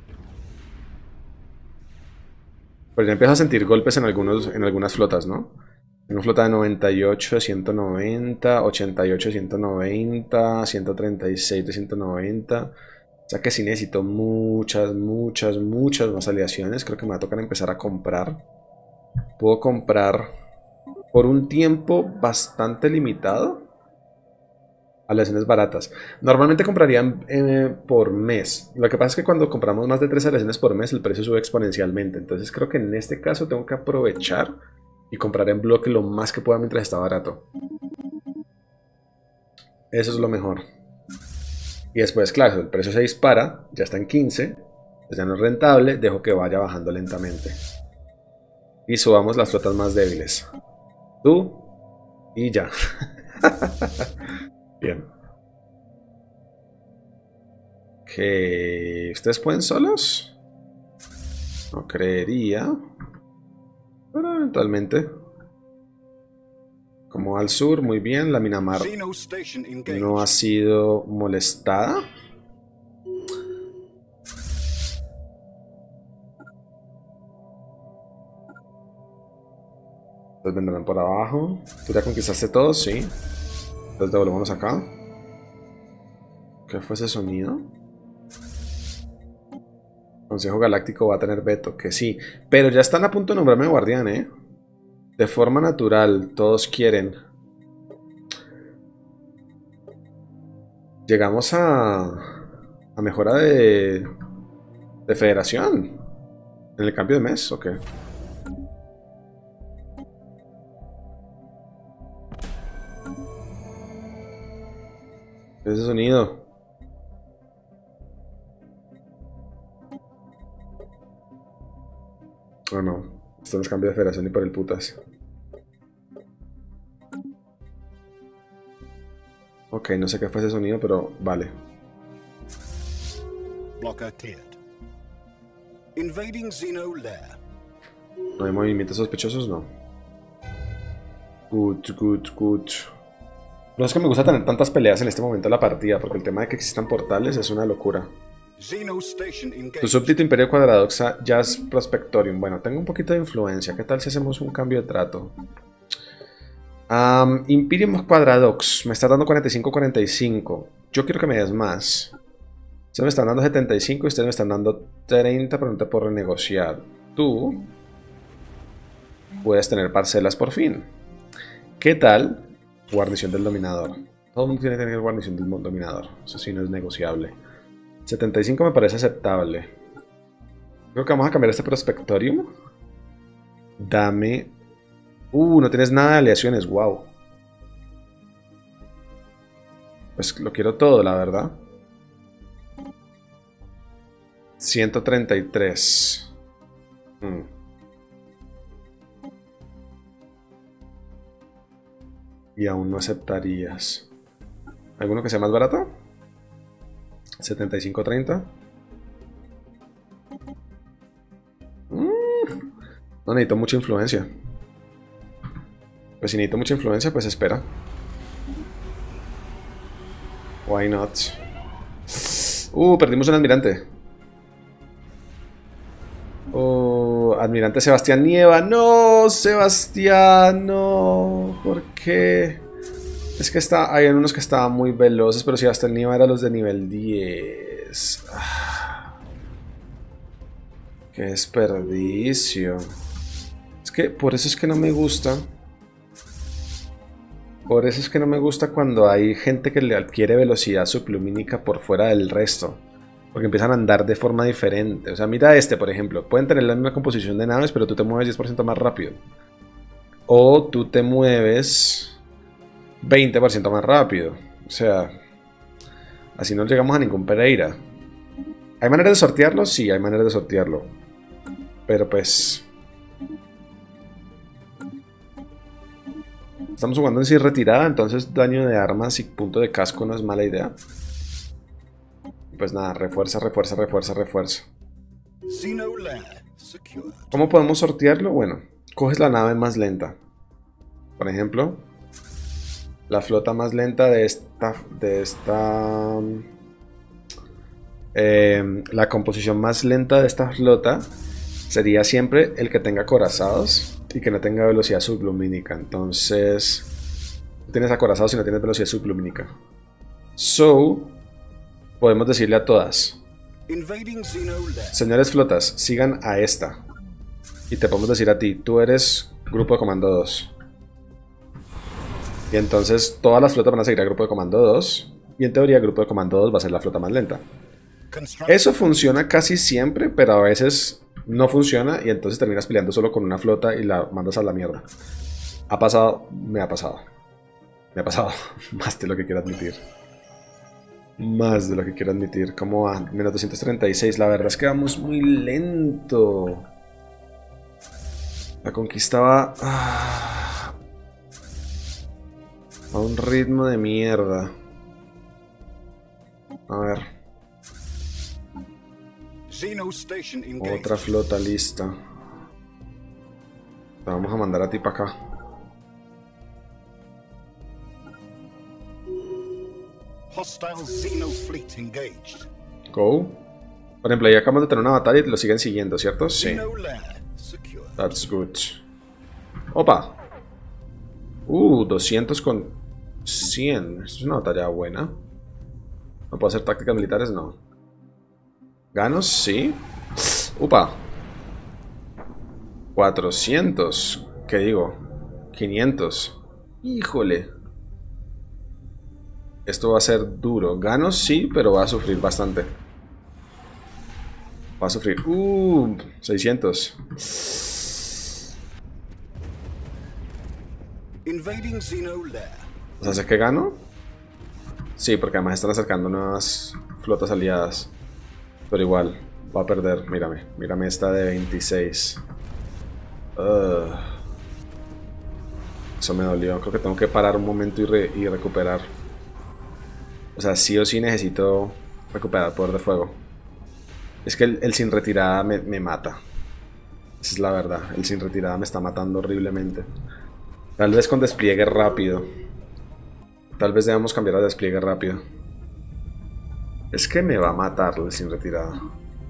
Pero ya empiezo a sentir golpes en, algunos, en algunas flotas, ¿no? Tengo flota de noventa y ocho de ciento noventa, ochenta y ocho de ciento noventa, ciento treinta y seis de ciento noventa. O sea que sí necesito muchas, muchas, muchas más aliaciones. Creo que me va a tocar empezar a comprar. Puedo comprar por un tiempo bastante limitado aleaciones baratas. Normalmente comprarían eh, por mes. Lo que pasa es que cuando compramos más de tres aleaciones por mes, el precio sube exponencialmente. Entonces creo que en este caso tengo que aprovechar y comprar en bloque lo más que pueda mientras está barato. Eso es lo mejor. Y después, claro, el precio se dispara, ya está en quince, pues ya no es rentable, dejo que vaya bajando lentamente. Y subamos las flotas más débiles. Tú y ya. Bien. Ok, ¿ustedes pueden solos? No creería. Pero eventualmente. Como al sur, muy bien. La Minamar no ha sido molestada. Entonces vendrán por abajo. ¿Tú ya conquistaste todo? Sí. Entonces devolvamos acá. ¿Qué fue ese sonido? Consejo Galáctico va a tener veto, que sí. Pero ya están a punto de nombrarme guardián, ¿eh? De forma natural, todos quieren. Llegamos a... a mejora de... de federación. ¿En el cambio de mes o qué? ¿Qué es ese sonido? Oh no, esto no es cambio de federación ni por el putas. Ok, no sé qué fue ese sonido, pero vale. ¿No hay movimientos sospechosos? No. Good, good, good. No es que me gusta tener tantas peleas en este momento de la partida, porque el tema de que existan portales es una locura. Tu súbdito Imperio Quadradoxa, Jazz Prospectorium. Bueno, tengo un poquito de influencia. ¿Qué tal si hacemos un cambio de trato? Um, Imperium Quadradox. Me está dando cuarenta y cinco cuarenta y cinco. Yo quiero que me des más. Ustedes me están dando setenta y cinco y ustedes me están dando treinta, pero no te puedo renegociar. Tú puedes tener parcelas por fin. ¿Qué tal? Guarnición del dominador. Todo el mundo tiene que tener guarnición del dominador. Eso sí no es negociable. setenta y cinco me parece aceptable. Creo que vamos a cambiar este prospectorium. Dame... Uh, no tienes nada de aleaciones, wow. Pues lo quiero todo, la verdad. ciento treinta y tres. Hmm. Y aún no aceptarías. ¿Alguno que sea más barato? setenta y cinco treinta. Mm. No necesito mucha influencia. Pues si necesito mucha influencia, pues espera. Why not? Uh, perdimos un admirante. Oh, admirante Sebastián Nieva. No, Sebastián, no. ¿Por qué? Es que está, hay unos que estaban muy veloces, pero si hasta el Nieva era los de nivel diez. Ah, qué desperdicio. Es que por eso es que no me gusta. Por eso es que no me gusta cuando hay gente que le adquiere velocidad sublumínica por fuera del resto. Porque empiezan a andar de forma diferente. O sea, mira este, por ejemplo. Pueden tener la misma composición de naves, pero tú te mueves diez por ciento más rápido. O tú te mueves veinte por ciento más rápido. O sea, así no llegamos a ningún Pereira. ¿Hay manera de sortearlo? Sí, hay manera de sortearlo. Pero pues... estamos jugando en sí retirada, entonces daño de armas y punto de casco no es mala idea. Pues nada, refuerza, refuerza, refuerza, refuerza. ¿Cómo podemos sortearlo? Bueno, coges la nave más lenta. Por ejemplo, la flota más lenta de esta... De esta eh, la composición más lenta de esta flota sería siempre el que tenga acorazados y que no tenga velocidad sublumínica. Entonces, no tienes acorazados si no tienes velocidad sublumínica. So, podemos decirle a todas: señores flotas, sigan a esta. Y te podemos decir a ti: tú eres grupo de comando dos. Y entonces todas las flotas van a seguir al grupo de comando dos. Y en teoría el grupo de comando dos va a ser la flota más lenta. Eso funciona casi siempre, pero a veces no funciona y entonces terminas peleando solo con una flota y la mandas a la mierda. Ha pasado, me ha pasado. Me ha pasado más de lo que quiero admitir. Más de lo que quiero admitir. ¿Cómo va? Menos doscientos treinta y seis. La verdad es que vamos muy lento. La conquista va ah, a un ritmo de mierda. A ver. Otra flota lista. Te vamos a mandar a ti para acá. Go. Por ejemplo, ahí acabamos de tener una batalla y lo siguen siguiendo, ¿cierto? Sí. That's good. Opa. Uh, doscientos con cien. Esto es una batalla buena. ¿No puedo hacer tácticas militares? No. ¿Gano? Sí. Upa. cuatrocientos. ¿Qué digo? quinientos. Híjole. Esto va a ser duro. Gano, sí, pero va a sufrir bastante. Va a sufrir. Uh, seiscientos. ¿O sea, sé que gano? Sí, porque además están acercando nuevas flotas aliadas. Pero igual, va a perder. Mírame, mírame esta de veintiséis. Uh, eso me dolió. Creo que tengo que parar un momento y, re y recuperar. O sea, sí o sí necesito recuperar poder de fuego. Es que el, el sin retirada me, me mata. Esa es la verdad. El sin retirada me está matando horriblemente. Tal vez con despliegue rápido. Tal vez debamos cambiar a despliegue rápido. Es que me va a matar el sin retirada.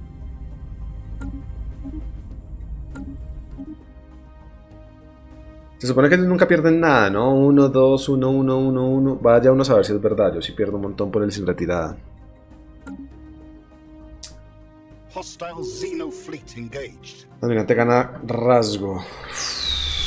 Se supone que nunca pierden nada, ¿no? uno, dos, uno, uno, uno, uno. Vaya uno a saber si es verdad. Yo sí pierdo un montón por el sin retirada. Almirante gana rasgo.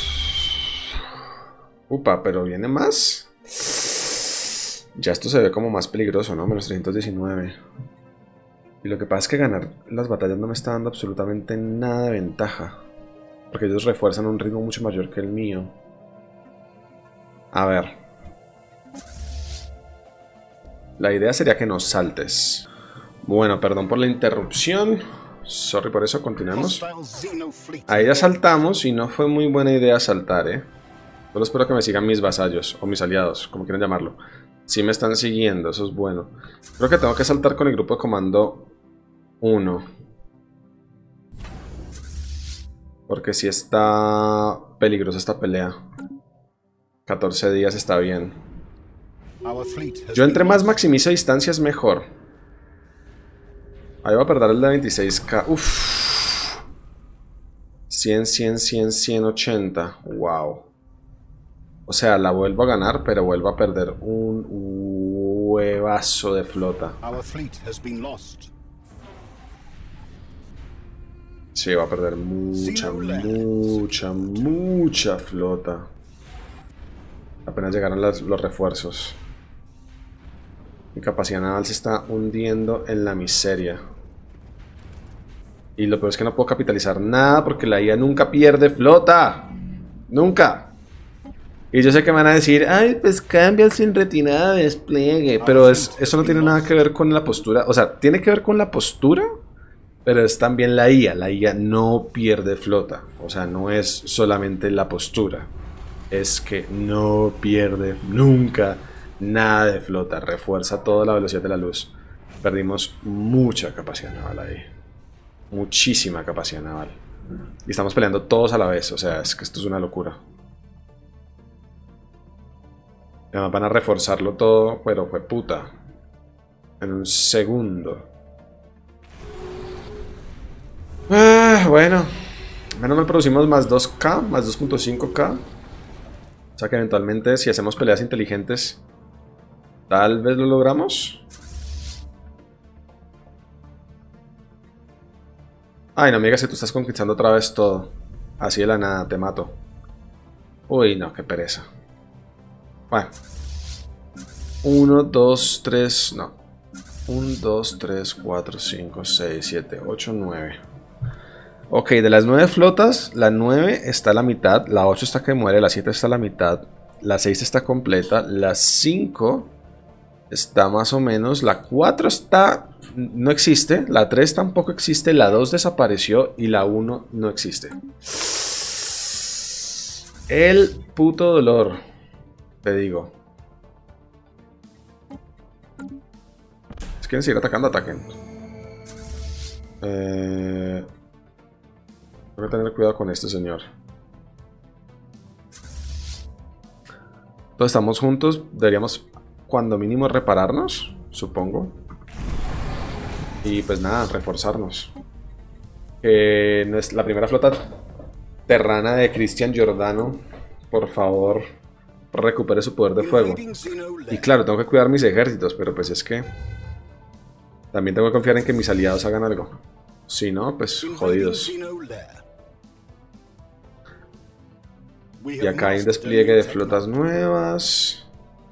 Upa, pero viene más. Ya esto se ve como más peligroso, ¿no? Menos trescientos diecinueve. Y lo que pasa es que ganar las batallas no me está dando absolutamente nada de ventaja. Porque ellos refuerzan a un ritmo mucho mayor que el mío. A ver. La idea sería que nos saltes. Bueno, perdón por la interrupción. Sorry por eso, continuamos. Ahí ya saltamos y no fue muy buena idea saltar, ¿eh? Solo espero que me sigan mis vasallos, o mis aliados, como quieran llamarlo. Sí me están siguiendo, eso es bueno. Creo que tengo que saltar con el grupo de comando uno. Porque sí está peligrosa esta pelea. catorce días está bien. Yo entre más maximizo distancias mejor. Ahí va a perder el de veintiséis K. Uff. cien, cien, cien, ciento ochenta. Wow. O sea, la vuelvo a ganar, pero vuelvo a perder un huevazo de flota. Sí, va a perder mucha, mucha, mucha flota. Apenas llegaron las, los refuerzos. Mi capacidad naval se está hundiendo en la miseria. Y lo peor es que no puedo capitalizar nada porque la I A nunca pierde flota. Nunca. Y yo sé que me van a decir, ay, pues cambia sin retirada de despliegue. Pero es, eso no tiene nada que ver con la postura. O sea, tiene que ver con la postura, pero es también la I A. La I A no pierde flota. O sea, no es solamente la postura. Es que no pierde nunca nada de flota. Refuerza toda la velocidad de la luz. Perdimos mucha capacidad naval ahí. Muchísima capacidad naval. Y estamos peleando todos a la vez. O sea, es que esto es una locura. Además van a reforzarlo todo, pero fue puta. En un segundo. Ah, bueno. Menos mal producimos más dos K, más dos punto cinco K. O sea que eventualmente si hacemos peleas inteligentes, tal vez lo logramos. Ay, no me digas que tú estás conquistando otra vez todo. Así de la nada, te mato. Uy, no, qué pereza. Bueno. uno, dos, tres, no. uno, dos, tres, cuatro, cinco, seis, siete, ocho, nueve. Ok, de las nueve flotas, la nueve está a la mitad, la ocho está que muere, la siete está a la mitad, la seis está completa, la cinco está más o menos, la cuatro está... no existe, la tres tampoco existe, la dos desapareció y la uno no existe. El puto dolor, te digo. Si quieren seguir atacando, ataquen. Eh... Tengo que tener cuidado con este señor. Todos estamos juntos, deberíamos cuando mínimo repararnos, supongo. Y pues nada, reforzarnos. Eh, la primera flota terrana de Cristian Giordano, por favor, recupere su poder de fuego. Y claro, tengo que cuidar mis ejércitos, pero pues es que también tengo que confiar en que mis aliados hagan algo. Si no, pues jodidos. Y acá hay un despliegue de flotas nuevas.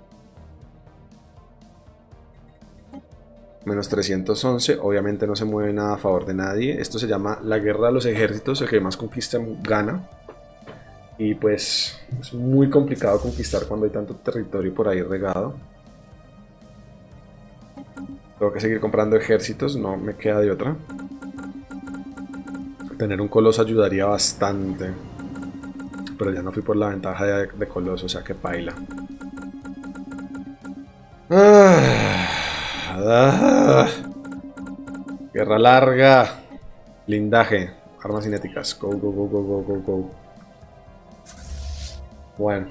Menos trescientos once. Obviamente no se mueve nada a favor de nadie. Esto se llama la guerra de los ejércitos. El que más conquista gana. Y pues es muy complicado conquistar cuando hay tanto territorio por ahí regado. Tengo que seguir comprando ejércitos. No me queda de otra. Tener un coloso ayudaría bastante. Pero ya no fui por la ventaja de, de coloso, o sea que paila. Ah, ah, guerra larga. Blindaje. Armas cinéticas. Go, go, go, go, go, go, go. Bueno.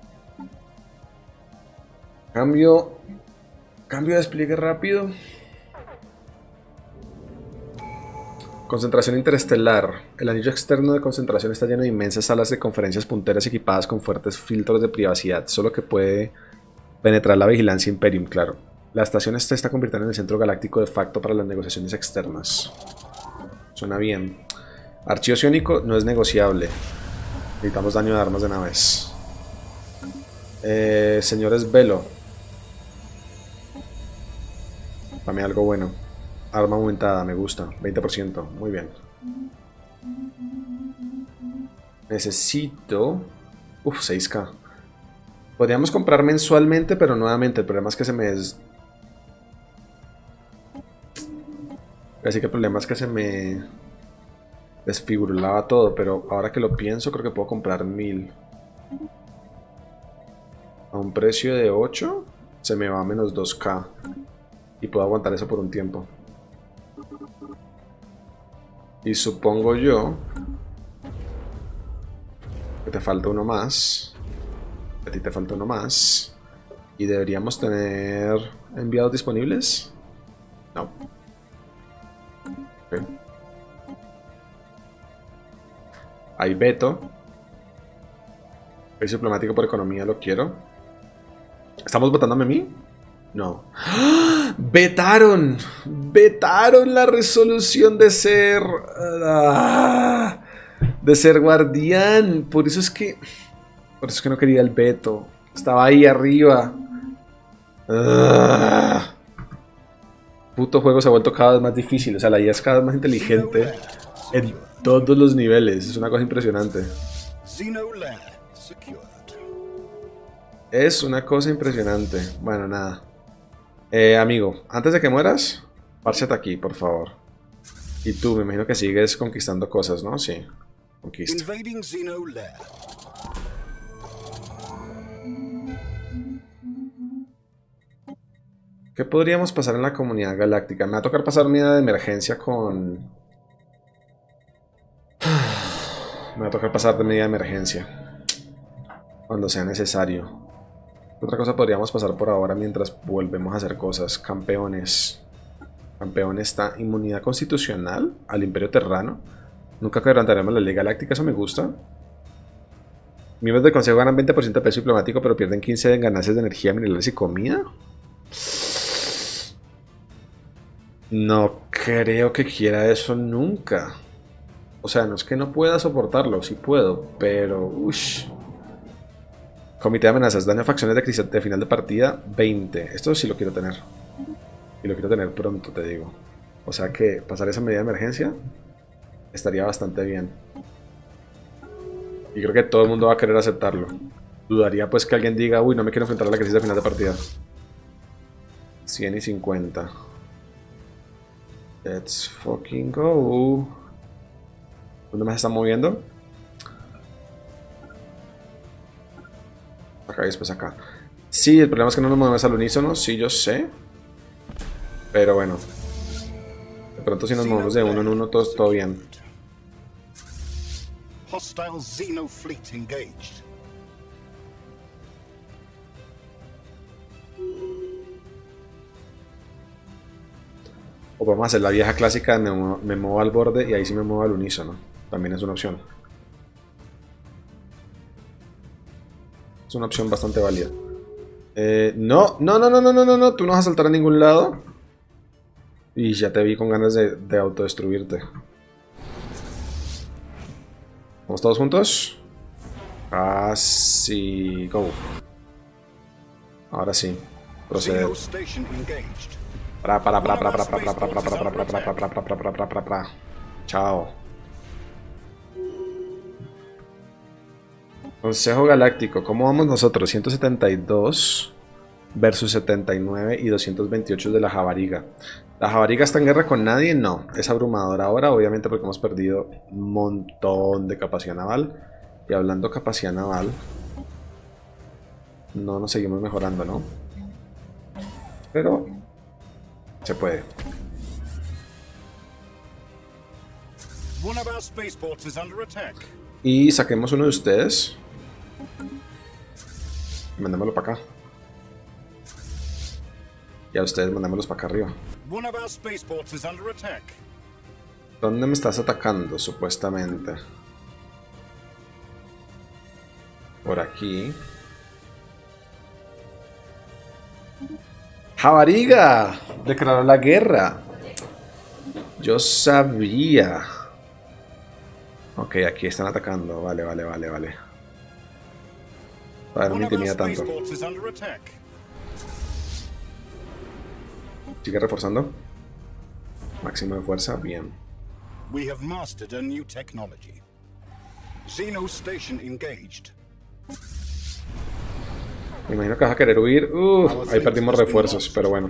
Cambio. Cambio de despliegue rápido. Concentración interestelar. El anillo externo de concentración está lleno de inmensas salas de conferencias punteras equipadas con fuertes filtros de privacidad, solo que puede penetrar la vigilancia Imperium, claro. La estación se está convirtiendo en el centro galáctico de facto para las negociaciones externas. Suena bien. Archivo ciónico no es negociable. Necesitamos daño de armas de naves. Eh, señores Velo. Dame algo bueno. Arma aumentada, me gusta. veinte por ciento, muy bien. Necesito... Uf, seis K. Podríamos comprar mensualmente, pero nuevamente el problema es que se me... Des... Así que el problema es que se me... desfiguraba todo, pero ahora que lo pienso creo que puedo comprar mil. A un precio de ocho se me va a menos dos K. Y puedo aguantar eso por un tiempo. Y supongo yo que te falta uno más. A ti te falta uno más. Y deberíamos tener enviados disponibles. No. Okay. Hay veto. Precio diplomático por economía lo quiero. ¿Estamos votándome a mí? No. ¡Ah! ¡Vetaron! ¡Vetaron la resolución de ser... Uh, de ser guardián! Por eso es que... Por eso es que no quería el veto. Estaba ahí arriba. Uh, puto juego se ha vuelto cada vez más difícil. O sea, la I A es cada vez más inteligente en todos los niveles. Es una cosa impresionante. Es una cosa impresionante. Bueno, nada. Eh, amigo, antes de que mueras, párchate aquí, por favor. Y tú, me imagino que sigues conquistando cosas, ¿no? Sí. Conquista. ¿Qué podríamos pasar en la comunidad galáctica? Me va a tocar pasar unidad de emergencia con... Me va a tocar pasar de medida de emergencia. Cuando sea necesario. Otra cosa podríamos pasar por ahora mientras volvemos a hacer cosas. Campeones. Campeón está inmunidad constitucional al Imperio Terrano. Nunca quebrantaremos la Ley Galáctica, eso me gusta. Miembros del Consejo ganan veinte por ciento de peso diplomático, pero pierden quince por ciento en ganancias de energía, minerales y comida. No creo que quiera eso nunca. O sea, no es que no pueda soportarlo, sí puedo, pero... Ush. Comité de amenazas, daño a facciones de, de final de partida, veinte. Esto sí lo quiero tener. Y lo quiero tener pronto, te digo. O sea que pasar esa medida de emergencia estaría bastante bien. Y creo que todo el mundo va a querer aceptarlo. Dudaría pues que alguien diga, uy, no me quiero enfrentar a la crisis de final de partida. cien y cincuenta. Let's fucking go. ¿Dónde más se está moviendo? Acá y después acá. Sí, el problema es que no nos movemos al unísono, sí, yo sé. Pero bueno. De pronto si nos movemos de uno en uno, todo, todo bien. Hostile Xeno fleet engaged. O podemos hacer la vieja clásica, me, me muevo al borde y ahí sí me muevo al unísono. También es una opción. Es una opción bastante válida. Eh, no, no, no, no, no, no, no, no, tú no vas a saltar a ningún lado. Y ya te vi con ganas de, de autodestruirte. ¿Vamos todos juntos? Así. Go. Ahora sí. Proceder. Para, para, para, para, para, para, para, para, para, para, para, para, para, para, para, para, para, para. Chao. Consejo Galáctico, ¿cómo vamos nosotros? ciento setenta y dos versus setenta y nueve y doscientos veintiocho de la Javariga. ¿La Javariga está en guerra con nadie? No, es abrumadora ahora, obviamente porque hemos perdido un montón de capacidad naval. Y hablando de capacidad naval, no nos seguimos mejorando, ¿no? Pero se puede. Y saquemos uno de ustedes. Mandémoslo para acá. Y a ustedes mandémoslos para acá arriba. ¿Dónde me estás atacando, supuestamente? Por aquí. ¡Javariga! Declaró la guerra. Yo sabía. Ok, aquí están atacando. Vale, vale, vale, vale. A ver, no me One of our intimida tanto. spaceports is under attack. Sigue reforzando. Máximo de fuerza, bien. We have mastered a new technology. Xeno station engaged. Me imagino que vas a querer huir. Uh, ahí perdimos refuerzos, pero bueno.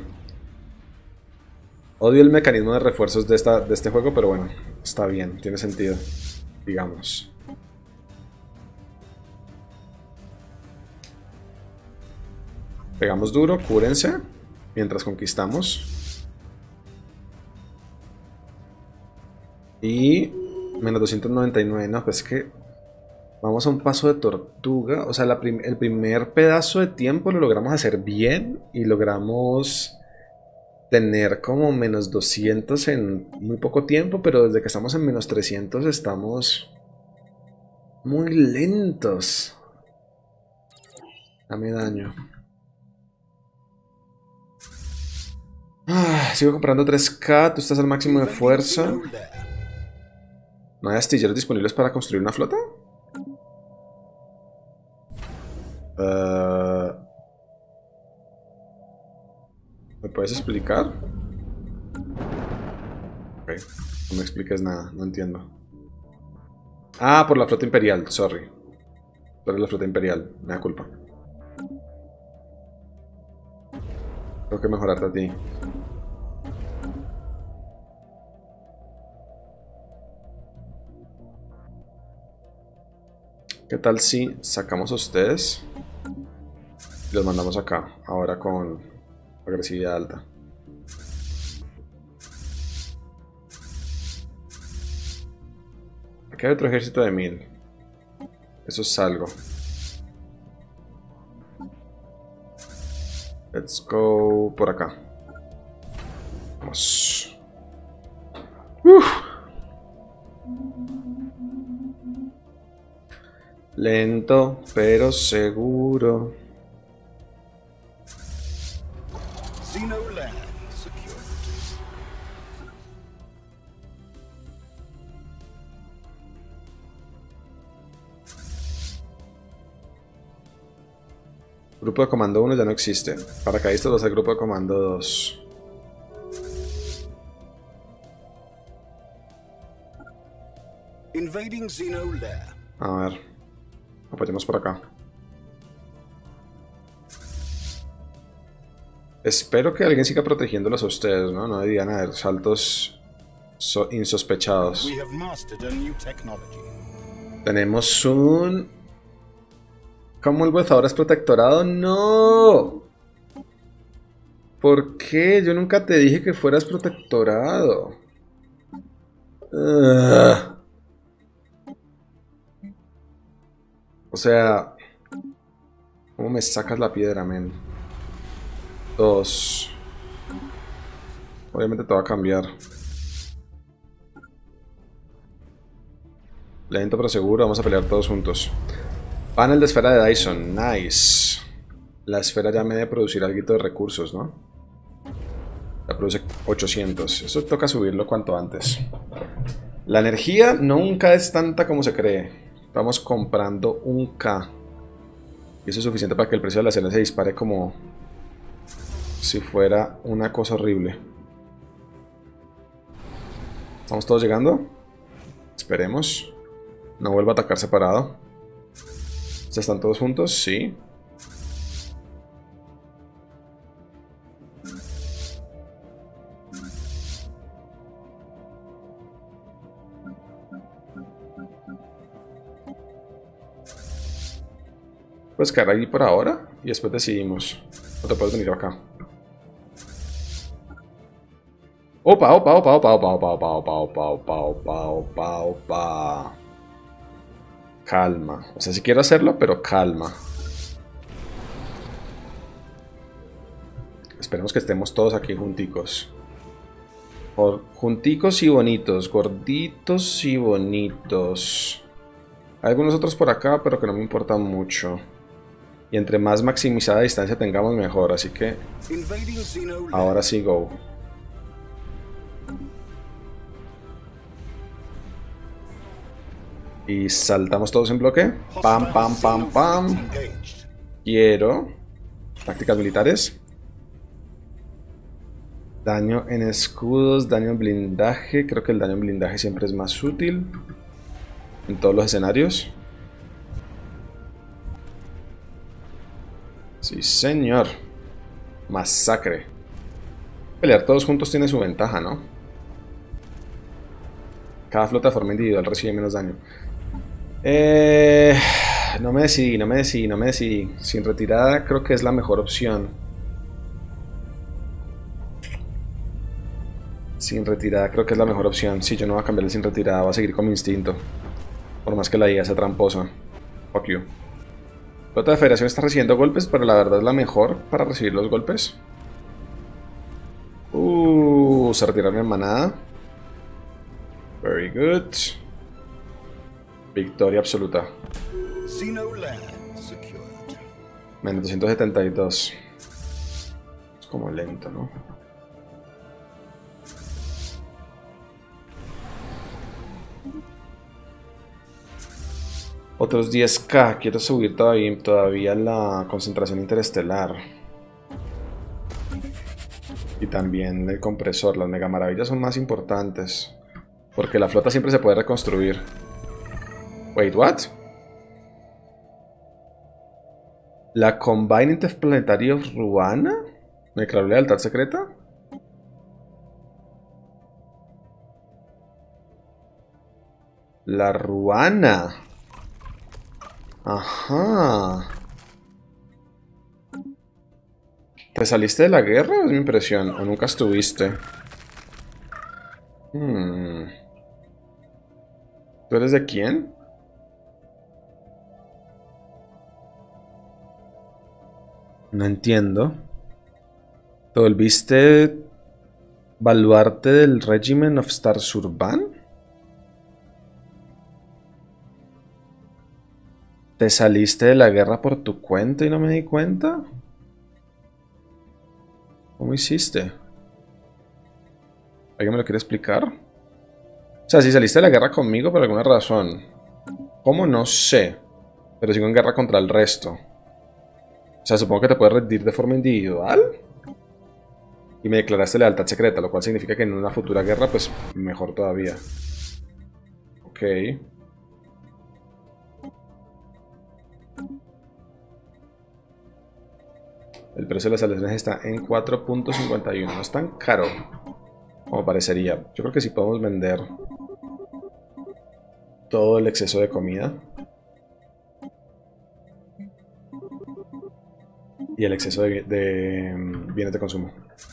Odio el mecanismo de refuerzos de, esta, de este juego, pero bueno, está bien, tiene sentido, digamos. Pegamos duro, cúrense, mientras conquistamos. Y menos doscientos noventa y nueve, no, pues es que vamos a un paso de tortuga. O sea, la prim el primer pedazo de tiempo lo logramos hacer bien y logramos tener como menos doscientos en muy poco tiempo, pero desde que estamos en menos trescientos estamos muy lentos. Dame daño. Ah, sigo comprando tres K, tú estás al máximo de fuerza. ¿No hay astilleros disponibles para construir una flota? Uh, ¿Me puedes explicar? Ok, no me expliques nada, no entiendo. Ah, por la flota imperial, sorry. Por la flota imperial, me da culpa. Tengo que mejorarte a ti. ¿Qué tal si sacamos a ustedes y los mandamos acá, ahora con agresividad alta? Aquí hay otro ejército de mil. Eso es algo. Let's go por acá. Vamos. Uf. Lento, pero seguro. Xeno land secured. Grupo de comando uno ya no existe. Paracaidistas va a ser grupo de comando dos. Invading Xeno lair. A ver. Apoyemos por acá. Espero que alguien siga protegiéndolos a ustedes, ¿no? No deberían haber saltos so insospechados. We have mastered a new technology. Tenemos un... Commonwealth ahora es protectorado. ¡No! ¿Por qué? Yo nunca te dije que fueras protectorado. Ugh. O sea... ¿Cómo me sacas la piedra, men? Dos. Obviamente te va a cambiar. Lento pero seguro, vamos a pelear todos juntos. Panel de esfera de Dyson, nice. La esfera ya me debe producir algo de recursos, ¿no? La produce ochocientos. Eso toca subirlo cuanto antes. La energía nunca es tanta como se cree. Estamos comprando un K. Y eso es suficiente para que el precio de la cena se dispare como si fuera una cosa horrible. ¿Estamos todos llegando? Esperemos. No vuelva a atacar separado. ¿Ya están todos juntos? Sí. Puedes quedar ahí por ahora y después decidimos. No te puedes venir acá. Opa, opa, opa, opa, opa, opa, opa, opa, opa, opa, opa, opa, opa. Calma. O sea, sí quiero hacerlo, pero calma. Esperemos que estemos todos aquí junticos. Por, junticos y bonitos. Gorditos y bonitos. Hay algunos otros por acá, pero que no me importan mucho. Y entre más maximizada distancia tengamos, mejor. Así que... ahora sí, go. Y saltamos todos en bloque. Pam, pam, pam, pam. quiero tácticas militares. Daño en escudos, daño en blindaje. Creo que el daño en blindaje siempre es más útil en todos los escenarios. Sí, señor. Masacre. Pelear todos juntos tiene su ventaja, ¿no? Cada flota de forma individual recibe menos daño. Eh, no me decidí, no me decidí, no me decidí. Sin retirada creo que es la mejor opción. Sin retirada creo que es la mejor opción. Sí, yo no voy a cambiarle sin retirada, voy a seguir con mi instinto. Por más que la I A sea tramposa. Fuck you. La flota de federación está recibiendo golpes, pero la verdad es la mejor para recibir los golpes. Uh, se retiraron en manada. Very good. Victoria absoluta. Menos doscientos setenta y dos. Es como lento, ¿no? Otros diez K. Quiero subir todavía, todavía la concentración interestelar. Y también el compresor. Las mega maravillas son más importantes. Porque la flota siempre se puede reconstruir. Wait, what? ¿La Combine Interplanetario Ruana? ¿Me declaró lealtad secreta? La Ruana. Ajá. ¿Te saliste de la guerra? Es mi impresión. ¿O nunca estuviste? Hmm. ¿Tú eres de quién? No entiendo. ¿Te volviste baluarte del Regiment of Starsurban? ¿Te saliste de la guerra por tu cuenta y no me di cuenta? ¿Cómo hiciste? ¿Alguien me lo quiere explicar? O sea, si saliste de la guerra conmigo por alguna razón. ¿Cómo? No sé. Pero sigo en guerra contra el resto. O sea, supongo que te puedes rendir de forma individual. Y me declaraste lealtad secreta, lo cual significa que en una futura guerra, pues, mejor todavía. Ok. El precio de las aleaciones está en cuatro punto cincuenta y uno. No es tan caro como parecería. Yo creo que sí podemos vender todo el exceso de comida. Y el exceso de, de bienes de consumo.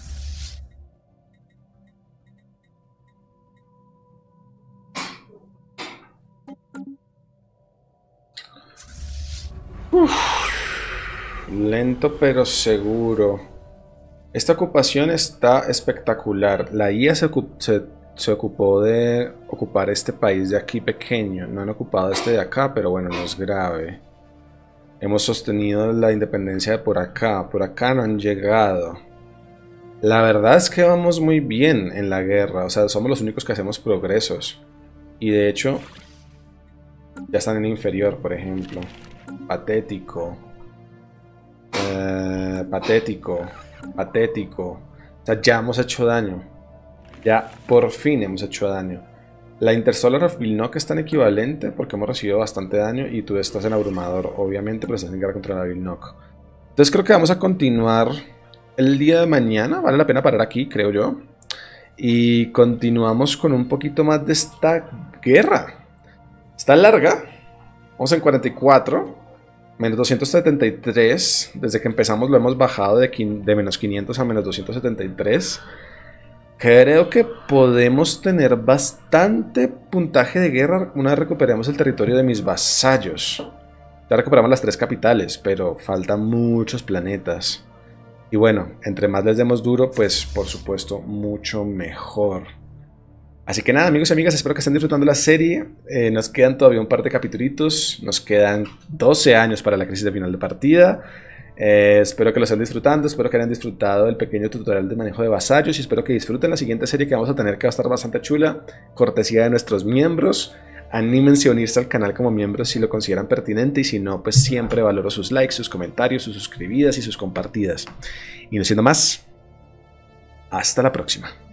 Uf. Lento pero seguro. Esta ocupación está espectacular. La I A se, ocup se, se ocupó de ocupar este país de aquí pequeño. No han ocupado este de acá, pero bueno, no es grave. Hemos sostenido la independencia de por acá. Por acá no han llegado. La verdad es que vamos muy bien en la guerra. O sea, somos los únicos que hacemos progresos. Y de hecho, ya están en inferior, por ejemplo. Patético. Uh, patético. Patético. O sea, ya hemos hecho daño. Ya por fin hemos hecho daño. La Intersolar of Vilnock es tan equivalente porque hemos recibido bastante daño y tú estás en Abrumador, obviamente, pero estás en guerra contra la Vilnock. Entonces creo que vamos a continuar el día de mañana. Vale la pena parar aquí, creo yo. Y continuamos con un poquito más de esta guerra. Está larga. Vamos en cuarenta y cuatro. Menos doscientos setenta y tres. Desde que empezamos lo hemos bajado de, de menos quinientos a menos doscientos setenta y tres. Creo que podemos tener bastante puntaje de guerra una vez recuperemos el territorio de mis vasallos. Ya recuperamos las tres capitales, pero faltan muchos planetas. Y bueno, entre más les demos duro, pues por supuesto mucho mejor. Así que nada, amigos y amigas, espero que estén disfrutando la serie. Eh, nos quedan todavía un par de capitulitos. Nos quedan doce años para la crisis de final de partida. Eh, espero que lo estén disfrutando, espero que hayan disfrutado del pequeño tutorial de manejo de vasallos y espero que disfruten la siguiente serie que vamos a tener, que va a estar bastante chula, cortesía de nuestros miembros. Anímense a unirse al canal como miembros si lo consideran pertinente y si no, pues siempre valoro sus likes, sus comentarios, sus suscribidas y sus compartidas. Y no siendo más, hasta la próxima.